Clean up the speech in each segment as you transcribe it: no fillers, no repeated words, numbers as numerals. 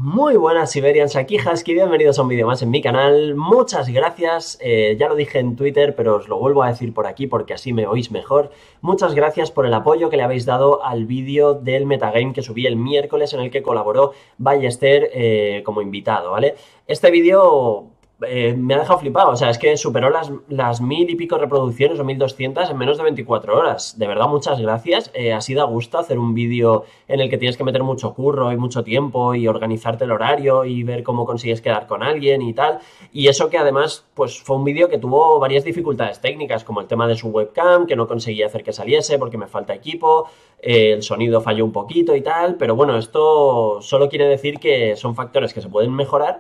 Muy buenas Siberians, aquí Husky, bienvenidos a un vídeo más en mi canal. Muchas gracias, ya lo dije en Twitter, pero os lo vuelvo a decir por aquí porque así me oís mejor. Muchas gracias por el apoyo que le habéis dado al vídeo del metagame que subí el miércoles en el que colaboró Ballester como invitado, ¿vale? Este vídeo me ha dejado flipado, o sea, es que superó las 1000 y pico reproducciones o 1200 en menos de 24 horas. De verdad, muchas gracias. Así da gusto hacer un vídeo en el que tienes que meter mucho curro y mucho tiempo y organizarte el horario y ver cómo consigues quedar con alguien y tal. Y eso que además, pues fue un vídeo que tuvo varias dificultades técnicas, como el tema de su webcam, que no conseguía hacer que saliese porque me falta equipo, el sonido falló un poquito y tal, pero bueno, esto solo quiere decir que son factores que se pueden mejorar.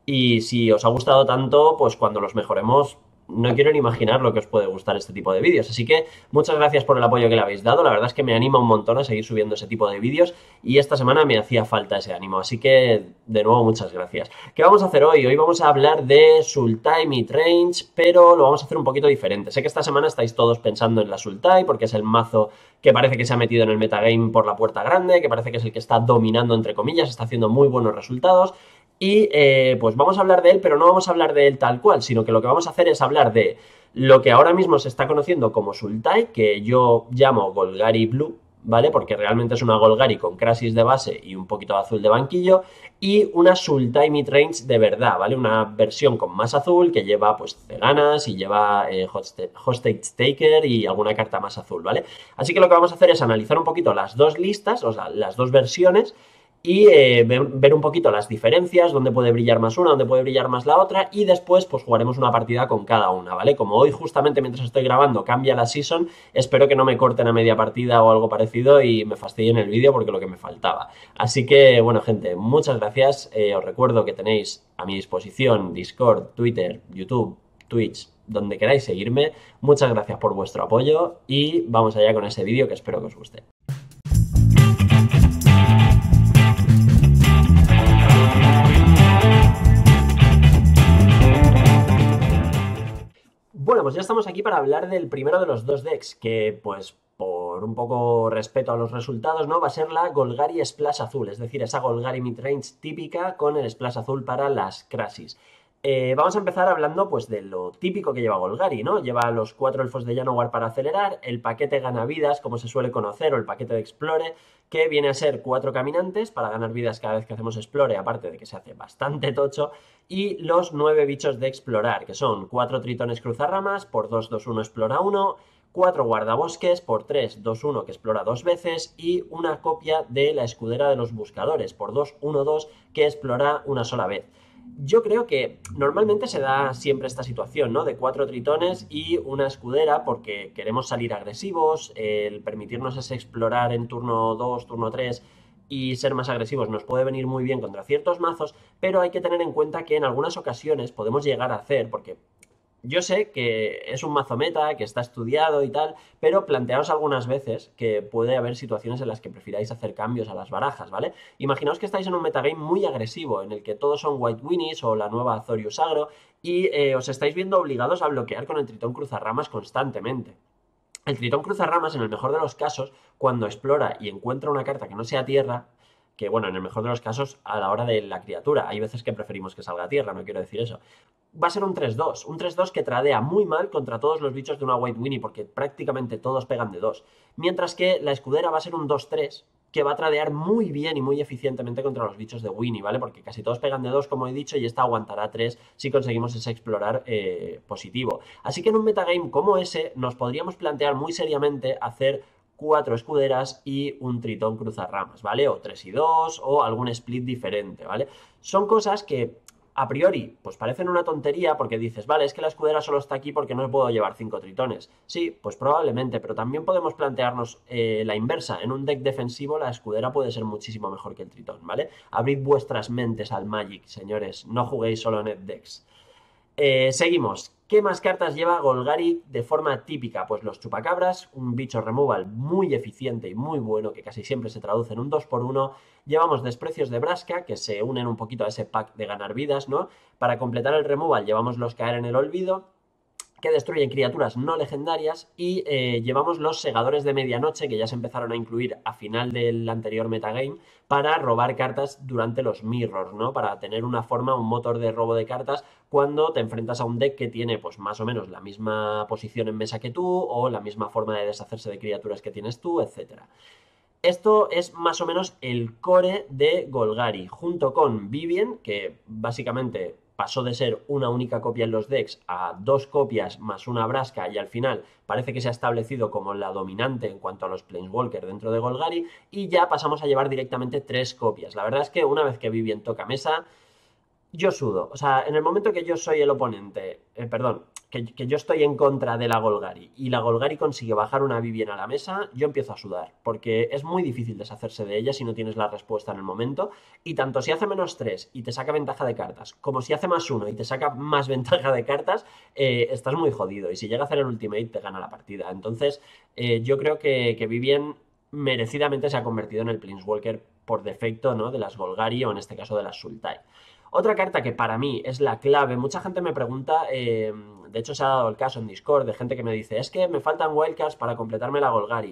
Y si os ha gustado tanto, pues cuando los mejoremos, no quiero ni imaginar lo que os puede gustar este tipo de vídeos. Así que muchas gracias por el apoyo que le habéis dado. La verdad es que me anima un montón a seguir subiendo ese tipo de vídeos y esta semana me hacía falta ese ánimo. Así que, de nuevo, muchas gracias. ¿Qué vamos a hacer hoy? Hoy vamos a hablar de Sultai Midrange, pero lo vamos a hacer un poquito diferente. Sé que esta semana estáis todos pensando en la Sultai porque es el mazo que parece que se ha metido en el metagame por la puerta grande, que parece que es el que está dominando, entre comillas, está haciendo muy buenos resultados. Y pues vamos a hablar de él, pero no vamos a hablar de él tal cual, sino que lo que vamos a hacer es hablar de lo que ahora mismo se está conociendo como Sultai, que yo llamo Golgari Blue, ¿vale? Porque realmente es una Golgari con Krasis de base y un poquito de azul de banquillo, y una Sultai Midrange de verdad, ¿vale? Una versión con más azul que lleva pues ceganas y lleva Hostage Taker y alguna carta más azul, ¿vale? Así que lo que vamos a hacer es analizar un poquito las dos listas, o sea, las dos versiones, y ver un poquito las diferencias, dónde puede brillar más una, dónde puede brillar más la otra, y después pues jugaremos una partida con cada una, ¿vale? Como hoy justamente mientras estoy grabando cambia la season, espero que no me corten a media partida o algo parecido y me fastidien el vídeo porque lo que me faltaba. Así que, bueno, gente, muchas gracias. Os recuerdo que tenéis a mi disposición Discord, Twitter, YouTube, Twitch, donde queráis seguirme. Muchas gracias por vuestro apoyo y vamos allá con ese vídeo que espero que os guste. Bueno, pues ya estamos aquí para hablar del primero de los dos decks, que pues por un poco respeto a los resultados, ¿no? Va a ser la Golgari Splash Azul, es decir, esa Golgari Midrange típica con el Splash Azul para las Krasis. Vamos a empezar hablando pues de lo típico que lleva Golgari, ¿no? Lleva los 4 elfos de Llanowar para acelerar, el paquete gana vidas, como se suele conocer, o el paquete de Explore, que viene a ser 4 caminantes para ganar vidas cada vez que hacemos Explore, aparte de que se hace bastante tocho, y los 9 bichos de explorar, que son 4 tritones cruzarramas, por 2, 2, 1, explora 1, 4 guardabosques, por 3, 2, 1, que explora 2 veces, y una copia de la escudera de los buscadores, por 2, 1, 2, que explora una sola vez. Yo creo que normalmente se da siempre esta situación, ¿no? De 4 tritones y una escudera porque queremos salir agresivos, el permitirnos ese explorar en turno 2, turno 3 y ser más agresivos nos puede venir muy bien contra ciertos mazos, pero hay que tener en cuenta que en algunas ocasiones podemos llegar a hacer, porque yo sé que es un mazo meta, que está estudiado y tal, pero planteaos algunas veces que puede haber situaciones en las que prefiráis hacer cambios a las barajas, ¿vale? Imaginaos que estáis en un metagame muy agresivo, en el que todos son White Winnies o la nueva Azorius Agro, y os estáis viendo obligados a bloquear con el Tritón Cruzarramas constantemente. El Tritón Cruzarramas, en el mejor de los casos, cuando explora y encuentra una carta que no sea tierra, que bueno, en el mejor de los casos, a la hora de la criatura, hay veces que preferimos que salga a tierra, no quiero decir eso, va a ser un 3-2, un 3-2 que tradea muy mal contra todos los bichos de una White Winnie, porque prácticamente todos pegan de 2, mientras que la escudera va a ser un 2-3, que va a tradear muy bien y muy eficientemente contra los bichos de Winnie, ¿vale? Porque casi todos pegan de 2, como he dicho, y esta aguantará 3 si conseguimos ese explorar positivo. Así que en un metagame como ese, nos podríamos plantear muy seriamente hacer 4 escuderas y un tritón cruzarramas, ¿vale? O 3 y 2, o algún split diferente, ¿vale? Son cosas que a priori pues parecen una tontería porque dices, vale, es que la escudera solo está aquí porque no puedo llevar 5 tritones. Sí, pues probablemente, pero también podemos plantearnos la inversa. En un deck defensivo la escudera puede ser muchísimo mejor que el tritón, ¿vale? Abrid vuestras mentes al Magic, señores, no juguéis solo en decks. Seguimos. ¿Qué más cartas lleva Golgari de forma típica? Pues los chupacabras, un bicho removal muy eficiente y muy bueno que casi siempre se traduce en un 2x1. Llevamos desprecios de Braska que se unen un poquito a ese pack de ganar vidas, ¿no? Para completar el removal llevamos los caer en el olvido. que destruyen criaturas no legendarias, y llevamos los segadores de medianoche, que ya se empezaron a incluir a final del anterior metagame, para robar cartas durante los mirrors, ¿no? Para tener una forma, un motor de robo de cartas cuando te enfrentas a un deck que tiene pues más o menos la misma posición en mesa que tú, o la misma forma de deshacerse de criaturas que tienes tú, etcétera. Esto es más o menos el core de Golgari, junto con Vivien, que básicamente pasó de ser una única copia en los decks a dos copias más una Vraska, y al final parece que se ha establecido como la dominante en cuanto a los Planeswalker dentro de Golgari, y ya pasamos a llevar directamente tres copias. La verdad es que una vez que Vivien toca mesa, yo sudo. O sea, en el momento que yo soy el oponente, perdón, que yo estoy en contra de la Golgari y la Golgari consigue bajar una Vivien a la mesa, yo empiezo a sudar, porque es muy difícil deshacerse de ella si no tienes la respuesta en el momento, y tanto si hace -3 y te saca ventaja de cartas, como si hace +1 y te saca más ventaja de cartas, estás muy jodido, y si llega a hacer el ultimate te gana la partida. Entonces, yo creo que Vivien merecidamente se ha convertido en el Planeswalker por defecto, ¿no? De las Golgari, o en este caso de las Sultai. Otra carta que para mí es la clave, mucha gente me pregunta, de hecho se ha dado el caso en Discord de gente que me dice, es que me faltan wildcards para completarme la Golgari.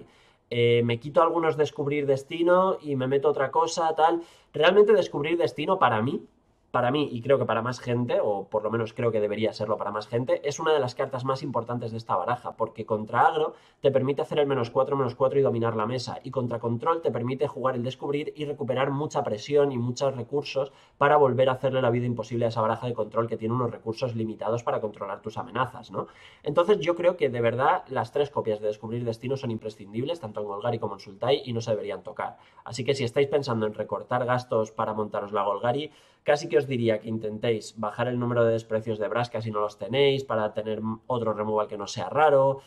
Me quito algunos descubrir destino y me meto otra cosa, tal. Realmente descubrir destino para mí, y creo que para más gente, o por lo menos creo que debería serlo para más gente, es una de las cartas más importantes de esta baraja, porque contra agro te permite hacer el -4/-4 y dominar la mesa, y contra control te permite jugar el descubrir y recuperar mucha presión y muchos recursos para volver a hacerle la vida imposible a esa baraja de control que tiene unos recursos limitados para controlar tus amenazas, ¿no? Entonces yo creo que de verdad las tres copias de descubrir destino son imprescindibles, tanto en Golgari como en Sultai, y no se deberían tocar. Así que si estáis pensando en recortar gastos para montaros la Golgari, casi que os diría que intentéis bajar el número de desprecios de Vraska si no los tenéis, para tener otro removal que no sea raro.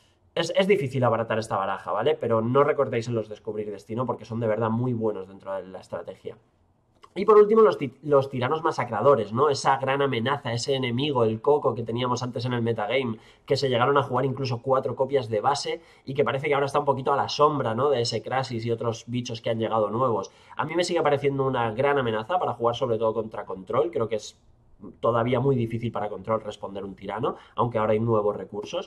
Es difícil abaratar esta baraja, ¿vale? Pero no recortéis en los descubrir destino, porque son de verdad muy buenos dentro de la estrategia. Y por último, los tiranos masacradores, ¿no? Esa gran amenaza, ese enemigo, el coco que teníamos antes en el metagame, que se llegaron a jugar incluso 4 copias de base, y que parece que ahora está un poquito a la sombra, ¿no? De ese Krasis y otros bichos que han llegado nuevos. A mí me sigue pareciendo una gran amenaza para jugar, sobre todo contra control. Creo que es todavía muy difícil para control responder un tirano, aunque ahora hay nuevos recursos.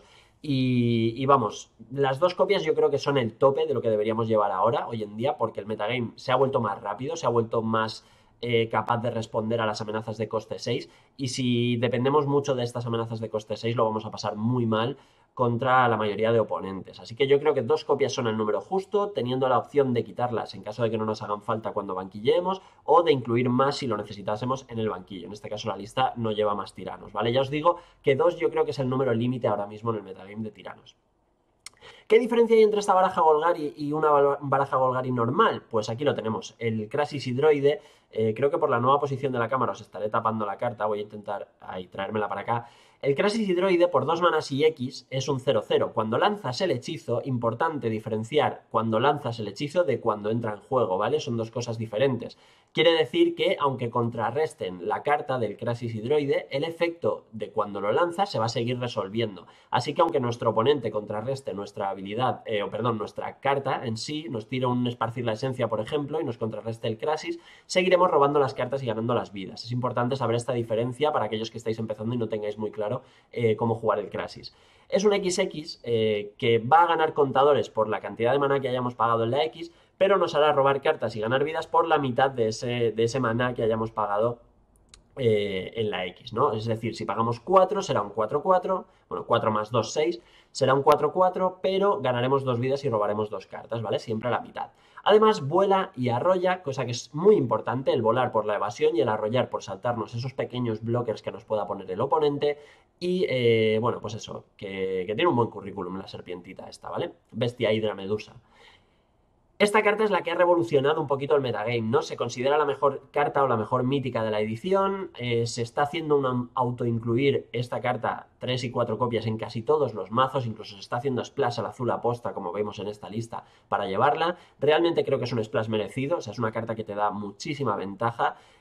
Y vamos, las dos copias yo creo que son el tope de lo que deberíamos llevar ahora, hoy en día, porque el metagame se ha vuelto más rápido, se ha vuelto más capaz de responder a las amenazas de coste 6, y si dependemos mucho de estas amenazas de coste 6 lo vamos a pasar muy mal contra la mayoría de oponentes. Así que yo creo que dos copias son el número justo, teniendo la opción de quitarlas en caso de que no nos hagan falta cuando banquillemos, o de incluir más si lo necesitásemos en el banquillo. En este caso la lista no lleva más tiranos, ¿vale? Ya os digo que 2 yo creo que es el número límite ahora mismo en el metagame de tiranos. ¿Qué diferencia hay entre esta baraja Golgari y una baraja Golgari normal? Pues aquí lo tenemos, el Krasis Hidroide. Creo que por la nueva posición de la cámara os estaré tapando la carta, voy a intentar ahí traérmela para acá. El Krasis Hidroide por 2 manas y X es un 0/0. Cuando lanzas el hechizo, importante diferenciar cuando lanzas el hechizo de cuando entra en juego, ¿vale? Son dos cosas diferentes. Quiere decir que, aunque contrarresten la carta del Krasis Hidroide, el efecto de cuando lo lanzas se va a seguir resolviendo. Así que aunque nuestro oponente contrarreste nuestra habilidad, nuestra carta en sí, nos tira un Esparcir la Esencia, por ejemplo, y nos contrarreste el Krasis, seguiremos robando las cartas y ganando las vidas. Es importante saber esta diferencia para aquellos que estáis empezando y no tengáis muy claro cómo jugar el Krasis. Es un XX que va a ganar contadores por la cantidad de maná que hayamos pagado en la X, pero nos hará robar cartas y ganar vidas por la mitad de ese maná que hayamos pagado en la X, ¿no? Es decir, si pagamos 4 será un 4/4, bueno, 4 más 2, 6, será un 4/4, pero ganaremos 2 vidas y robaremos 2 cartas, ¿vale? Siempre a la mitad. Además, vuela y arrolla, cosa que es muy importante, el volar por la evasión y el arrollar por saltarnos esos pequeños blockers que nos pueda poner el oponente. Y, bueno, pues eso, que tiene un buen currículum la serpientita esta, ¿vale? Bestia Hidra Medusa. Esta carta es la que ha revolucionado un poquito el metagame, ¿no? Se considera la mejor carta o la mejor mítica de la edición. Se está haciendo un autoincluir esta carta 3 y 4 copias en casi todos los mazos. Incluso se está haciendo splash al azul aposta, como vemos en esta lista, para llevarla. Realmente creo que es un splash merecido. O sea, es una carta que te da muchísima ventaja.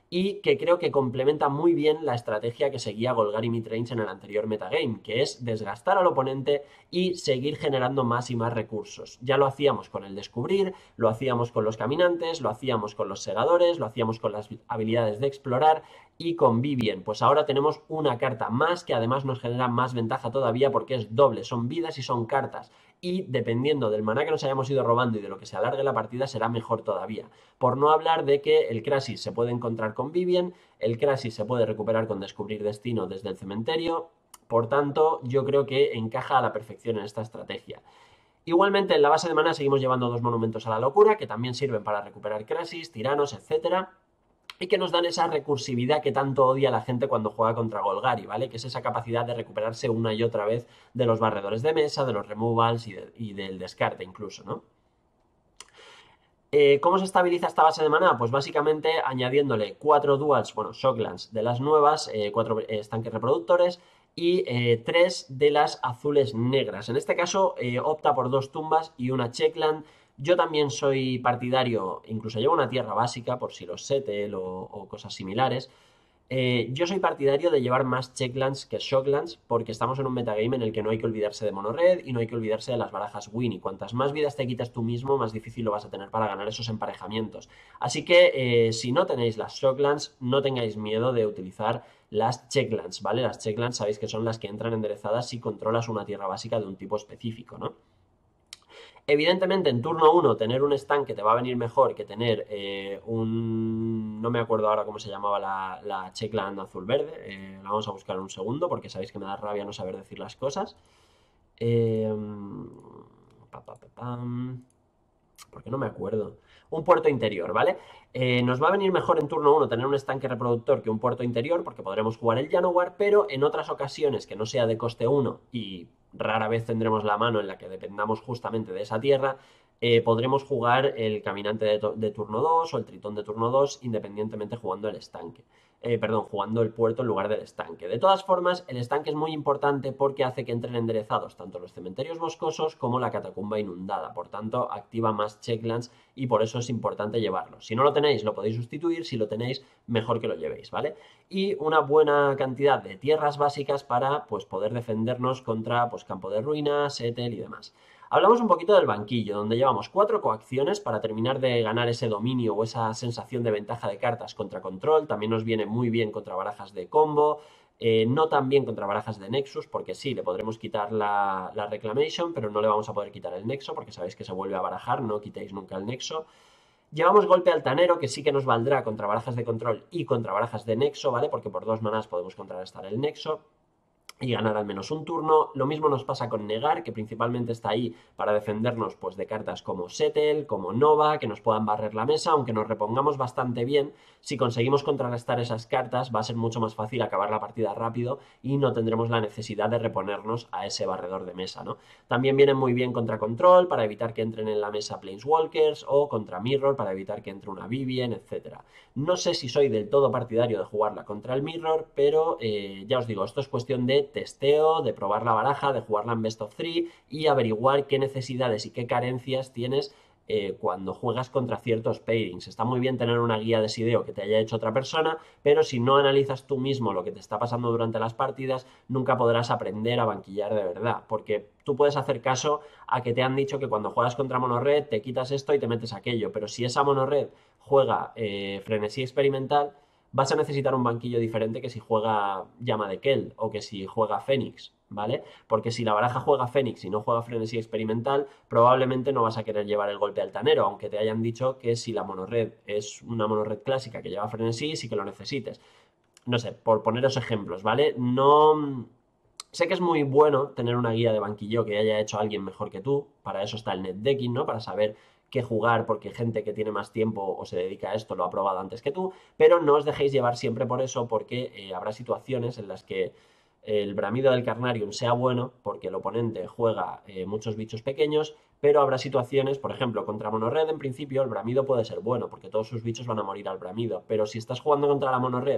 y que creo que complementa muy bien la estrategia que seguía Golgari Midrange en el anterior metagame, que es desgastar al oponente y seguir generando más y más recursos. Ya lo hacíamos con el descubrir, lo hacíamos con los caminantes, lo hacíamos con los segadores, lo hacíamos con las habilidades de explorar y con Vivien. Pues ahora tenemos una carta más que además nos genera más ventaja todavía porque es doble, son vidas y son cartas. Y dependiendo del maná que nos hayamos ido robando y de lo que se alargue la partida será mejor todavía. Por no hablar de que el Krasis se puede encontrar con Vivien, el Krasis se puede recuperar con Descubrir Destino desde el cementerio. Por tanto, yo creo que encaja a la perfección en esta estrategia. Igualmente, en la base de maná seguimos llevando 2 monumentos a la locura, que también sirven para recuperar Krasis, tiranos, etc. Y que nos dan esa recursividad que tanto odia la gente cuando juega contra Golgari, ¿vale? Que es esa capacidad de recuperarse una y otra vez de los barredores de mesa, de los removals y del descarte incluso, ¿no? ¿Cómo se estabiliza esta base de maná? Pues básicamente añadiéndole 4 duals, bueno, shocklands de las nuevas, 4 estanques reproductores y 3 de las azules negras. En este caso opta por 2 tumbas y una checkland. Yo también soy partidario, incluso llevo una tierra básica por si los settle o cosas similares. Yo soy partidario de llevar más checklands que shocklands porque estamos en un metagame en el que no hay que olvidarse de monored y no hay que olvidarse de las barajas win, y cuantas más vidas te quitas tú mismo, más difícil lo vas a tener para ganar esos emparejamientos. Así que si no tenéis las shocklands, no tengáis miedo de utilizar las checklands, ¿vale? Las checklands sabéis que son las que entran enderezadas si controlas una tierra básica de un tipo específico, ¿no? Evidentemente, en turno 1, tener un stand que te va a venir mejor que tener un... No me acuerdo ahora cómo se llamaba la checkland azul-verde. La vamos a buscar en un segundo porque sabéis que me da rabia no saber decir las cosas. Eh, porque no me acuerdo. Un puerto interior, ¿vale? Nos va a venir mejor en turno 1 tener un estanque reproductor que un puerto interior porque podremos jugar el Llanowar, pero en otras ocasiones que no sea de coste 1 y rara vez tendremos la mano en la que dependamos justamente de esa tierra, podremos jugar el caminante de turno 2 o el tritón de turno 2 independientemente jugando el estanque. Jugando el puerto en lugar del estanque. De todas formas, el estanque es muy importante porque hace que entren enderezados tanto los cementerios boscosos como la catacumba inundada. Por tanto, activa más checklands y por eso es importante llevarlo. Si no lo tenéis, lo podéis sustituir. Si lo tenéis, mejor que lo llevéis, ¿vale? Y una buena cantidad de tierras básicas para pues, poder defendernos contra pues, campo de ruinas, Etel y demás. Hablamos un poquito del banquillo, donde llevamos 4 coacciones para terminar de ganar ese dominio o esa sensación de ventaja de cartas contra control. También nos viene muy bien contra barajas de combo, no tan bien contra barajas de Nexus, porque sí, le podremos quitar la Reclamation, pero no le vamos a poder quitar el Nexo, porque sabéis que se vuelve a barajar, no quitéis nunca el Nexo. Llevamos golpe altanero, que sí que nos valdrá contra barajas de control y contra barajas de Nexo, ¿vale? Porque por 2 manás podemos contrarrestar el Nexo y ganar al menos un turno. Lo mismo nos pasa con Negar, que principalmente está ahí para defendernos pues, de cartas como Settle, como Nova, que nos puedan barrer la mesa, aunque nos repongamos bastante bien. Si conseguimos contrarrestar esas cartas, va a ser mucho más fácil acabar la partida rápido y no tendremos la necesidad de reponernos a ese barredor de mesa, ¿no? También vienen muy bien contra Control, para evitar que entren en la mesa Planeswalkers, o contra Mirror, para evitar que entre una Vivien, etc. No sé si soy del todo partidario de jugarla contra el Mirror, pero ya os digo, esto es cuestión de testeo, de probar la baraja, de jugarla en Best of 3 y averiguar qué necesidades y qué carencias tienes cuando juegas contra ciertos pairings. Está muy bien tener una guía de sideo que te haya hecho otra persona, pero si no analizas tú mismo lo que te está pasando durante las partidas, nunca podrás aprender a banquillar de verdad, porque tú puedes hacer caso a que te han dicho que cuando juegas contra monored te quitas esto y te metes aquello, pero si esa monored juega frenesí experimental, vas a necesitar un banquillo diferente que si juega Llama de Kel o que si juega Fénix, ¿vale? Porque si la baraja juega Fénix y no juega frenesí experimental, probablemente no vas a querer llevar el golpe altanero, aunque te hayan dicho que si la monored es una monored clásica que lleva frenesí, sí que lo necesites. No sé, por poneros ejemplos, ¿vale? No... Sé que es muy bueno tener una guía de banquillo que haya hecho alguien mejor que tú, para eso está el netdecking, ¿no? Para saber qué jugar porque gente que tiene más tiempo o se dedica a esto lo ha probado antes que tú, pero no os dejéis llevar siempre por eso porque habrá situaciones en las que el bramido del Carnarium sea bueno porque el oponente juega muchos bichos pequeños, pero habrá situaciones, por ejemplo, contra monored en principio el bramido puede ser bueno porque todos sus bichos van a morir al bramido, pero si estás jugando contra la monored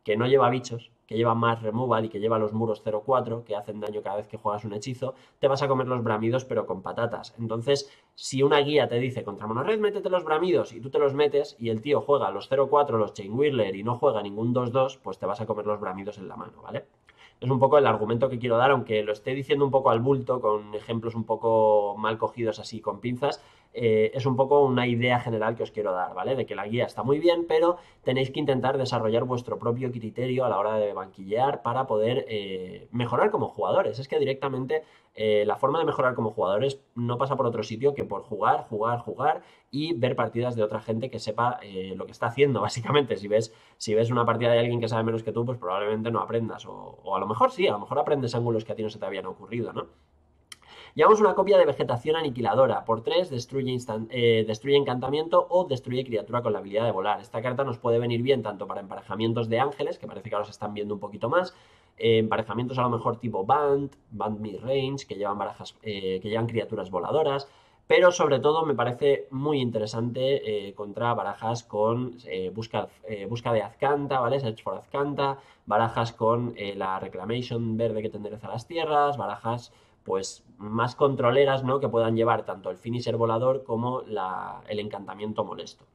que no lleva bichos, que lleva más removal y que lleva los muros 0-4, que hacen daño cada vez que juegas un hechizo, te vas a comer los bramidos pero con patatas. Entonces, si una guía te dice contra Monorred métete los bramidos y tú te los metes y el tío juega los 0-4, los Chain Whirler y no juega ningún 2-2, pues te vas a comer los bramidos en la mano, ¿vale? Es un poco el argumento que quiero dar, aunque lo esté diciendo un poco al bulto, con ejemplos un poco mal cogidos así con pinzas, es un poco una idea general que os quiero dar, ¿vale? De que la guía está muy bien, pero tenéis que intentar desarrollar vuestro propio criterio a la hora de banquillear para poder mejorar como jugadores. Es que directamente la forma de mejorar como jugadores no pasa por otro sitio que por jugar, jugar, jugar y ver partidas de otra gente que sepa lo que está haciendo, básicamente. Si ves una partida de alguien que sabe menos que tú, pues probablemente no aprendas. O a lo mejor sí, a lo mejor aprendes ángulos que a ti no se te habían ocurrido, ¿no? Llevamos una copia de Vegetación Aniquiladora. Por 3, destruye encantamiento o destruye criatura con la habilidad de volar. Esta carta nos puede venir bien tanto para emparejamientos de ángeles, que parece que ahora se están viendo un poquito más, emparejamientos a lo mejor tipo Band Midrange, que llevan barajas, que llevan criaturas voladoras, pero sobre todo me parece muy interesante contra barajas con busca de Azcanta, ¿vale? Search for Azcanta, barajas con la Reclamation verde que te endereza las tierras, barajas pues más controleras, ¿no? Que puedan llevar tanto el finisher volador como el encantamiento molesto.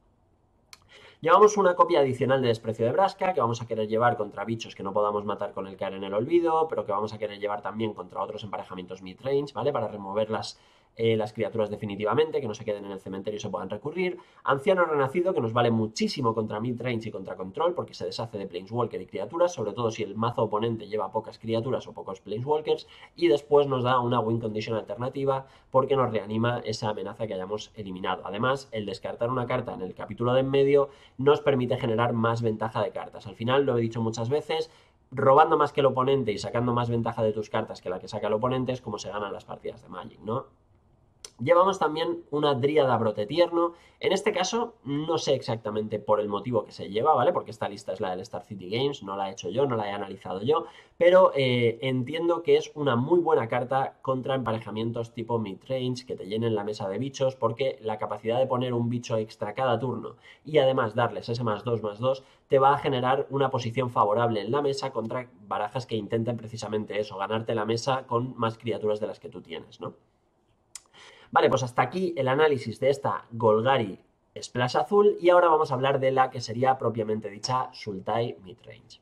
Llevamos una copia adicional de Desprecio de Braska, que vamos a querer llevar contra bichos que no podamos matar con el Caer en el Olvido, pero que vamos a querer llevar también contra otros emparejamientos midrange, ¿vale? Para remover las criaturas definitivamente, que no se queden en el cementerio y se puedan recurrir. Anciano Renacido, que nos vale muchísimo contra midrange y contra control, porque se deshace de Planeswalker y criaturas, sobre todo si el mazo oponente lleva pocas criaturas o pocos Planeswalkers, y después nos da una win condition alternativa, porque nos reanima esa amenaza que hayamos eliminado. Además, el descartar una carta en el capítulo de en medio nos permite generar más ventaja de cartas. Al final, lo he dicho muchas veces, robando más que el oponente y sacando más ventaja de tus cartas que la que saca el oponente es como se ganan las partidas de Magic, ¿no? Llevamos también una Dríada Brote Tierno. En este caso, no sé exactamente por el motivo que se lleva, ¿vale? Porque esta lista es la del Star City Games, no la he hecho yo, no la he analizado yo, pero entiendo que es una muy buena carta contra emparejamientos tipo midrange que te llenen la mesa de bichos, porque la capacidad de poner un bicho extra cada turno y además darles ese +2/+2 te va a generar una posición favorable en la mesa contra barajas que intenten precisamente eso, ganarte la mesa con más criaturas de las que tú tienes, ¿no? Vale, pues hasta aquí el análisis de esta Golgari Splash Azul y ahora vamos a hablar de la que sería propiamente dicha Sultai Midrange.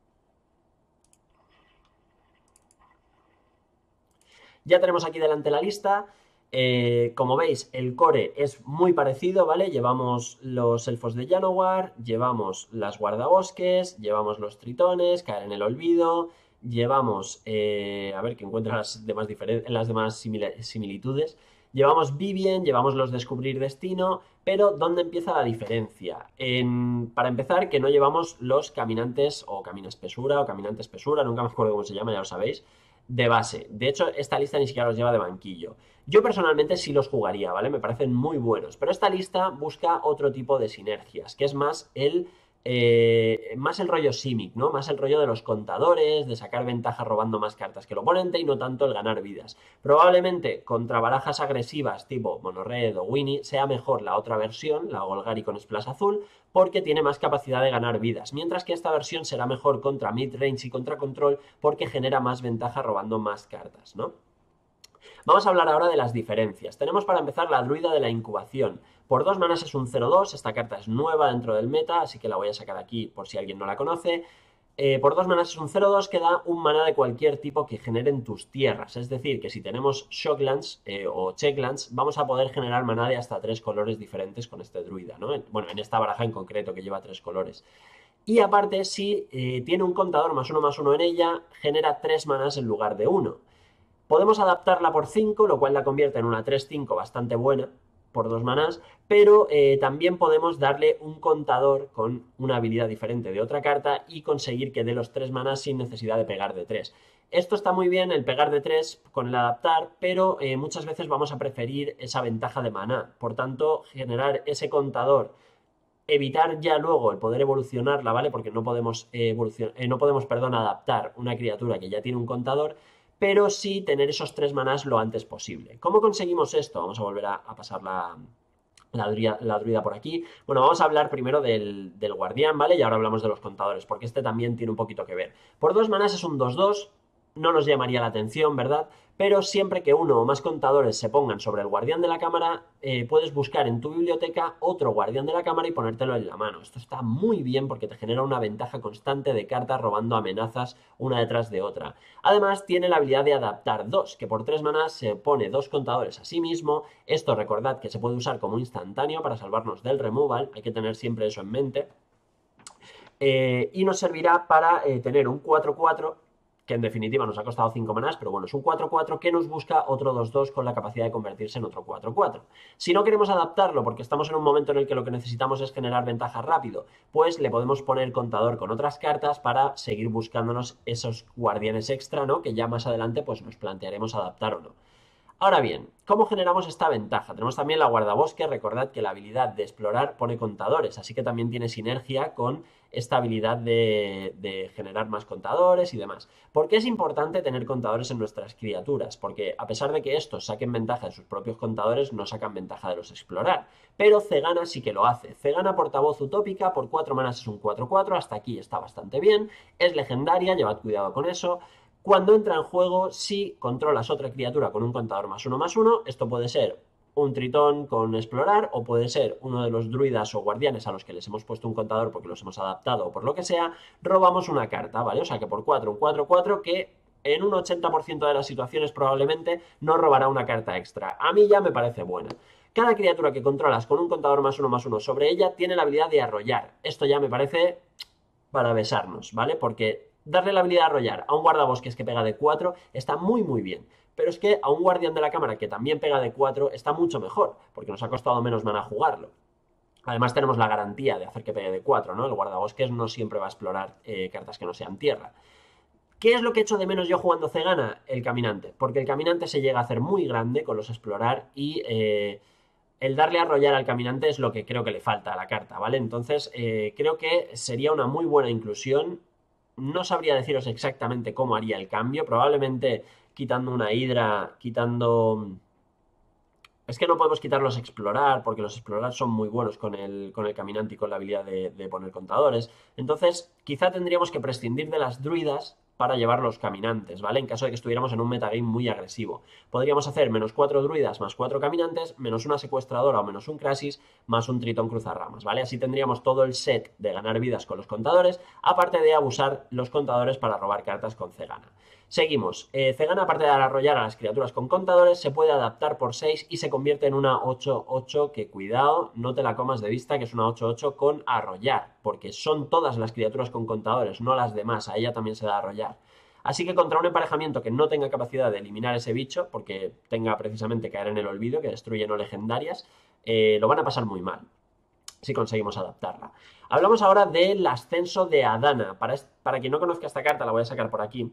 Ya tenemos aquí delante la lista. Como veis, el core es muy parecido, ¿vale? Llevamos los elfos de Llanowar, llevamos las guardabosques, llevamos los tritones, caer en el olvido, llevamos, a ver que encuentro las demás similitudes. Llevamos Vivien, llevamos los Descubrir Destino, pero ¿dónde empieza la diferencia? Para empezar, que no llevamos los Caminantes o Camina Espesura o Caminante Espesura, nunca me acuerdo cómo se llama, ya lo sabéis, de base. De hecho, esta lista ni siquiera los lleva de banquillo. Yo personalmente sí los jugaría, ¿vale? Me parecen muy buenos, pero esta lista busca otro tipo de sinergias, que es más el rollo Simic, ¿no? Más el rollo de los contadores, de sacar ventaja robando más cartas que el oponente y no tanto el ganar vidas. Probablemente contra barajas agresivas tipo Monorred o Winnie sea mejor la otra versión, la Golgari con Splash Azul, porque tiene más capacidad de ganar vidas, mientras que esta versión será mejor contra midrange y contra control porque genera más ventaja robando más cartas, ¿no? Vamos a hablar ahora de las diferencias. Tenemos para empezar la Druida de la Incubación. Por 2 manas es un 0-2, esta carta es nueva dentro del meta, así que la voy a sacar aquí por si alguien no la conoce. Por 2 manas es un 0-2 que da un mana de cualquier tipo que generen tus tierras. Es decir, que si tenemos Shocklands o Checklands, vamos a poder generar mana de hasta 3 colores diferentes con este druida, ¿no? Bueno, en esta baraja en concreto que lleva 3 colores. Y aparte, si tiene un contador +1/+1 en ella, genera 3 manas en lugar de 1. Podemos adaptarla por 5, lo cual la convierte en una 3-5 bastante buena, por 2 manás, pero también podemos darle un contador con una habilidad diferente de otra carta y conseguir que dé los 3 manás sin necesidad de pegar de 3. Esto está muy bien, el pegar de 3 con el adaptar, pero muchas veces vamos a preferir esa ventaja de maná. Por tanto, generar ese contador, evitar ya luego el poder evolucionarla, ¿vale? Porque no podemos, adaptar una criatura que ya tiene un contador, pero sí tener esos 3 manás lo antes posible. ¿Cómo conseguimos esto? Vamos a volver a pasar la druida por aquí. Bueno, vamos a hablar primero del guardián, ¿vale? Y ahora hablamos de los contadores, porque este también tiene un poquito que ver. Por 2 manas es un 2-2, no nos llamaría la atención, ¿verdad? Pero siempre que uno o más contadores se pongan sobre el guardián de la cámara, puedes buscar en tu biblioteca otro guardián de la cámara y ponértelo en la mano. Esto está muy bien porque te genera una ventaja constante de cartas robando amenazas una detrás de otra. Además, tiene la habilidad de adaptar 2, que por 3 manas se pone 2 contadores a sí mismo. Esto recordad que se puede usar como instantáneo para salvarnos del removal, hay que tener siempre eso en mente. Y nos servirá para tener un 4-4 que en definitiva nos ha costado 5 manás, pero bueno, es un 4-4 que nos busca otro 2-2 con la capacidad de convertirse en otro 4-4. Si no queremos adaptarlo porque estamos en un momento en el que lo que necesitamos es generar ventaja rápido, pues le podemos poner contador con otras cartas para seguir buscándonos esos guardianes extra, ¿no? Que ya más adelante pues nos plantearemos adaptar o no. Ahora bien, ¿cómo generamos esta ventaja? Tenemos también la guardabosque, recordad que la habilidad de explorar pone contadores, así que también tiene sinergia con esta habilidad de generar más contadores y demás. ¿Por qué es importante tener contadores en nuestras criaturas? Porque a pesar de que estos saquen ventaja de sus propios contadores, no sacan ventaja de los explorar. Pero Cegana sí que lo hace. Cegana portavoz utópica, por 4 manas es un 4-4, hasta aquí está bastante bien, es legendaria, llevad cuidado con eso. Cuando entra en juego, si controlas otra criatura con un contador +1/+1, esto puede ser un tritón con explorar o puede ser uno de los druidas o guardianes a los que les hemos puesto un contador porque los hemos adaptado o por lo que sea, robamos una carta, ¿vale? O sea que por 4, un 4-4 que en un 80% de las situaciones probablemente no robará una carta extra. A mí ya me parece buena. Cada criatura que controlas con un contador +1/+1 sobre ella tiene la habilidad de arrollar. Esto ya me parece para besarnos, ¿vale? Porque darle la habilidad de arrollar a un guardabosques que pega de 4 está muy bien. Pero es que a un guardián de la cámara que también pega de 4 está mucho mejor, porque nos ha costado menos mana jugarlo. Además tenemos la garantía de hacer que pegue de 4, ¿no? El guardabosques no siempre va a explorar cartas que no sean tierra. ¿Qué es lo que echo de menos yo jugando Cegana? El caminante, porque el caminante se llega a hacer muy grande con los explorar y el darle a arrollar al caminante es lo que creo que le falta a la carta, ¿vale? Entonces creo que sería una muy buena inclusión. No sabría deciros exactamente cómo haría el cambio, probablemente quitando una hidra, quitando... Es que no podemos quitarlos explorar, porque los explorar son muy buenos con el caminante y con la habilidad de poner contadores. Entonces, quizá tendríamos que prescindir de las druidas para llevar los caminantes, ¿vale? En caso de que estuviéramos en un metagame muy agresivo. Podríamos hacer -4 druidas más 4 caminantes, menos una secuestradora o menos un Krasis, más un tritón cruzarramas, ¿vale? Así tendríamos todo el set de ganar vidas con los contadores, aparte de abusar los contadores para robar cartas con Cegana. Seguimos. Cegana, aparte de arrollar a las criaturas con contadores, se puede adaptar por 6 y se convierte en una 8-8, que cuidado, no te la comas de vista, que es una 8-8 con arrollar, porque son todas las criaturas con contadores, no las demás, a ella también se da arrollar. Así que contra un emparejamiento que no tenga capacidad de eliminar ese bicho, porque tenga precisamente caer en el olvido, que destruye no legendarias, lo van a pasar muy mal si conseguimos adaptarla. Hablamos ahora del ascenso de Adana. Para quien no conozca esta carta, la voy a sacar por aquí,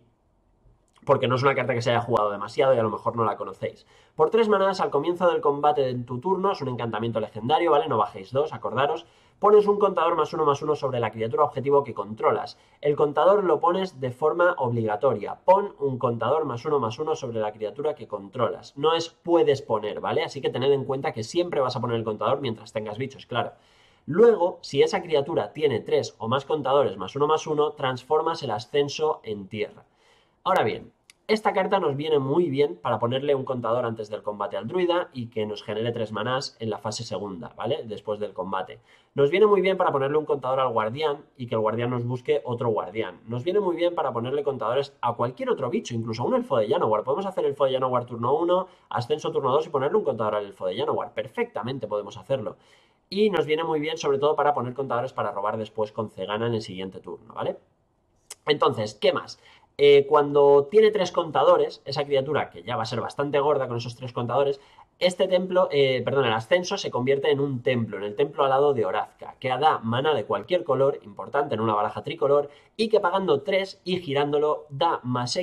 porque no es una carta que se haya jugado demasiado y a lo mejor no la conocéis. Por 3 manas, al comienzo del combate en tu turno, es un encantamiento legendario, ¿vale? No bajéis 2, acordaros. Pones un contador +1/+1 sobre la criatura objetivo que controlas. El contador lo pones de forma obligatoria. Pon un contador +1/+1 sobre la criatura que controlas. No es puedes poner, ¿vale? Así que tened en cuenta que siempre vas a poner el contador mientras tengas bichos, claro. Luego, si esa criatura tiene 3 o más contadores +1/+1, transformas el ascenso en tierra. Ahora bien, esta carta nos viene muy bien para ponerle un contador antes del combate al druida y que nos genere 3 manás en la fase segunda, ¿vale? Después del combate. Nos viene muy bien para ponerle un contador al guardián y que el guardián nos busque otro guardián. Nos viene muy bien para ponerle contadores a cualquier otro bicho, incluso a un elfo de Llanowar. Podemos hacer elfo de Llanowar turno 1, ascenso turno 2 y ponerle un contador al elfo de Llanowar. Perfectamente podemos hacerlo. Y nos viene muy bien sobre todo para poner contadores para robar después con Cegana en el siguiente turno, ¿vale? Entonces, ¿qué más? Cuando tiene 3 contadores, esa criatura que ya va a ser bastante gorda con esos 3 contadores, este templo, el ascenso se convierte en un templo, en el templo alado de Orazca, que da mana de cualquier color, importante en una baraja tricolor, y que pagando 3 y girándolo da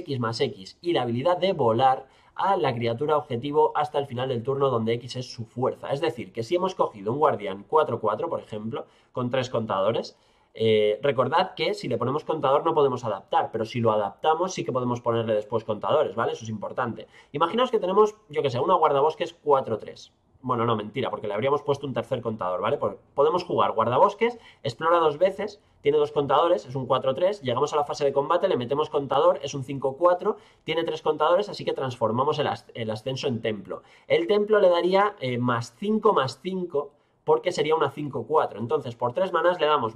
+X y la habilidad de volar a la criatura objetivo hasta el final del turno, donde X es su fuerza. Es decir, que si hemos cogido un guardián 4-4, por ejemplo, con 3 contadores, recordad que si le ponemos contador no podemos adaptar, pero si lo adaptamos sí que podemos ponerle después contadores, ¿vale? Eso es importante. Imaginaos que tenemos, yo que sé, una guardabosques 4-3. Bueno, no, mentira, porque le habríamos puesto un tercer contador, ¿vale? Pues podemos jugar guardabosques, explora 2 veces, tiene 2 contadores, es un 4-3, llegamos a la fase de combate, le metemos contador, es un 5-4, tiene 3 contadores, así que transformamos el ascenso en templo. El templo le daría +5/+5, porque sería una 5-4. Entonces, por 3 manás le damos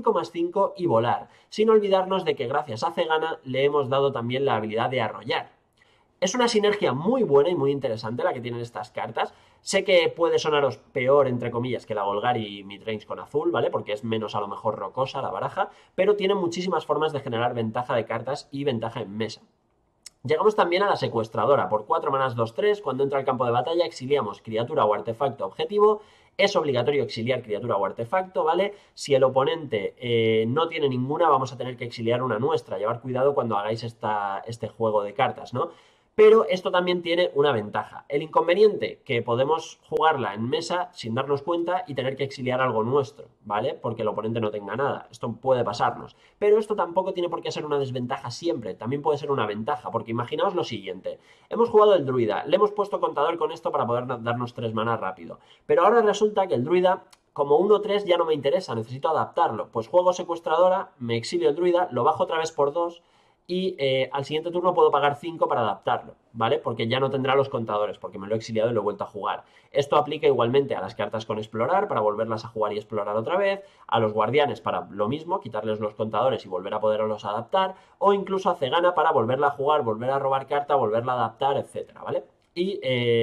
+5/+5 y volar, sin olvidarnos de que gracias a Zegana le hemos dado también la habilidad de arrollar. Es una sinergia muy buena y muy interesante la que tienen estas cartas. Sé que puede sonaros peor, entre comillas, que la Golgari Midrange con azul, ¿vale? Porque es menos a lo mejor rocosa la baraja, pero tiene muchísimas formas de generar ventaja de cartas y ventaja en mesa. Llegamos también a la secuestradora. Por 4 manás 2-3, cuando entra al campo de batalla, exiliamos criatura o artefacto objetivo. Es obligatorio exiliar criatura o artefacto, ¿vale? Si el oponente no tiene ninguna, vamos a tener que exiliar una nuestra. Llevar cuidado cuando hagáis este juego de cartas, ¿no? Pero esto también tiene una ventaja. El inconveniente, que podemos jugarla en mesa sin darnos cuenta y tener que exiliar algo nuestro, ¿vale? Porque el oponente no tenga nada. Esto puede pasarnos. Pero esto tampoco tiene por qué ser una desventaja siempre. También puede ser una ventaja, porque imaginaos lo siguiente. Hemos jugado el druida, le hemos puesto contador con esto para poder darnos 3 maná rápido. Pero ahora resulta que el druida, como 1-3 ya no me interesa, necesito adaptarlo. Pues juego secuestradora, me exilio el druida, lo bajo otra vez por 2 y al siguiente turno puedo pagar 5 para adaptarlo, ¿vale? Porque ya no tendrá los contadores, porque me lo he exiliado y lo he vuelto a jugar. Esto aplica igualmente a las cartas con explorar, para volverlas a jugar y explorar otra vez, a los guardianes para lo mismo, quitarles los contadores y volver a poderlos adaptar, o incluso a Zegana para volverla a jugar, volver a robar carta, volverla a adaptar, etcétera, ¿vale? Y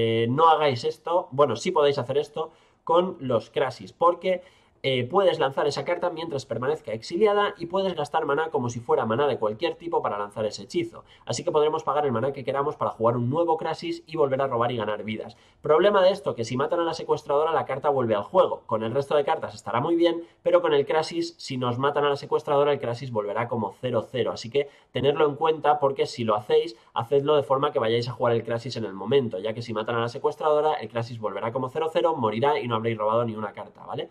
no hagáis esto, bueno, sí podéis hacer esto con los Krasis, porque puedes lanzar esa carta mientras permanezca exiliada y puedes gastar maná como si fuera maná de cualquier tipo para lanzar ese hechizo. Así que podremos pagar el maná que queramos para jugar un nuevo Krasis y volver a robar y ganar vidas. Problema de esto, que si matan a la secuestradora la carta vuelve al juego. Con el resto de cartas estará muy bien, pero con el Krasis, si nos matan a la secuestradora, el Krasis volverá como 0-0. Así que tenerlo en cuenta, porque si lo hacéis, hacedlo de forma que vayáis a jugar el Krasis en el momento, ya que si matan a la secuestradora, el Krasis volverá como 0-0, morirá y no habréis robado ni una carta, ¿vale?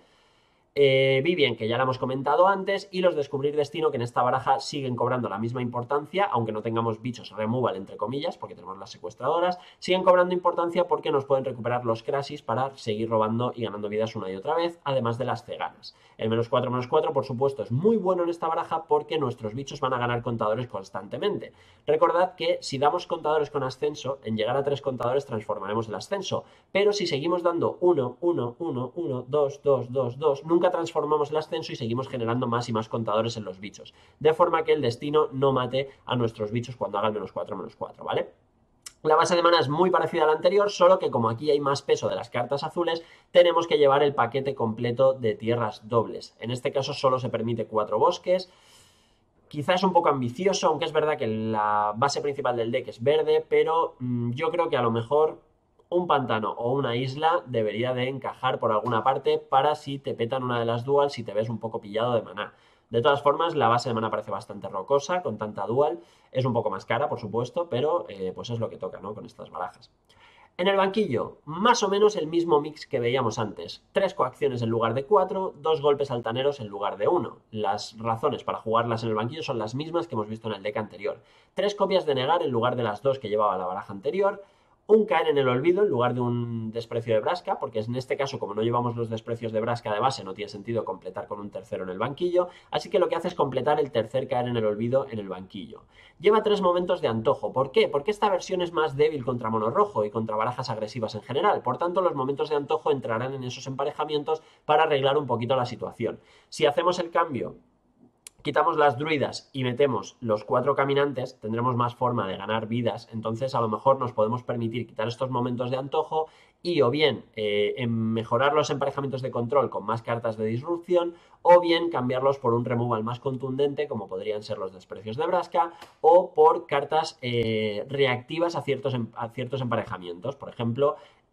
Vivien, que ya la hemos comentado antes, y los Descubrir Destino, que en esta baraja siguen cobrando la misma importancia, aunque no tengamos bichos removal, entre comillas, porque tenemos las secuestradoras, siguen cobrando importancia porque nos pueden recuperar los Krasis para seguir robando y ganando vidas una y otra vez, además de las Zeganas. El -4/-4, por supuesto, es muy bueno en esta baraja porque nuestros bichos van a ganar contadores constantemente. Recordad que si damos contadores con ascenso, en llegar a 3 contadores transformaremos el ascenso, pero si seguimos dando 1, 1, 1, 1, 2, 2, 2, 2, nunca transformamos el ascenso y seguimos generando más y más contadores en los bichos, de forma que el destino no mate a nuestros bichos cuando haga el -4/-4, ¿vale? La base de mana es muy parecida a la anterior, solo que como aquí hay más peso de las cartas azules, tenemos que llevar el paquete completo de tierras dobles. En este caso solo se permite 4 bosques. Quizás es un poco ambicioso, aunque es verdad que la base principal del deck es verde, pero yo creo que a lo mejor un pantano o una isla debería de encajar por alguna parte para si te petan una de las duals y te ves un poco pillado de maná. De todas formas, la base de mana parece bastante rocosa con tanta dual. Es un poco más cara, por supuesto, pero pues es lo que toca, ¿no? Con estas barajas. En el banquillo, más o menos el mismo mix que veíamos antes. 3 coacciones en lugar de 4, 2 golpes altaneros en lugar de 1. Las razones para jugarlas en el banquillo son las mismas que hemos visto en el deck anterior. 3 copias de negar en lugar de las 2 que llevaba la baraja anterior. Un caer en el olvido en lugar de un desprecio de Braska, porque en este caso, como no llevamos los desprecios de Braska de base, no tiene sentido completar con un tercero en el banquillo, así que lo que hace es completar el tercer caer en el olvido en el banquillo. Lleva 3 momentos de antojo. ¿Por qué? Porque esta versión es más débil contra mono rojo y contra barajas agresivas en general, por tanto los momentos de antojo entrarán en esos emparejamientos para arreglar un poquito la situación. Si hacemos el cambio, quitamos las druidas y metemos los 4 caminantes, tendremos más forma de ganar vidas, entonces a lo mejor nos podemos permitir quitar estos momentos de antojo y o bien mejorar los emparejamientos de control con más cartas de disrupción, o bien cambiarlos por un removal más contundente, como podrían ser los desprecios de Braska, o por cartas reactivas a ciertos emparejamientos. Por ejemplo,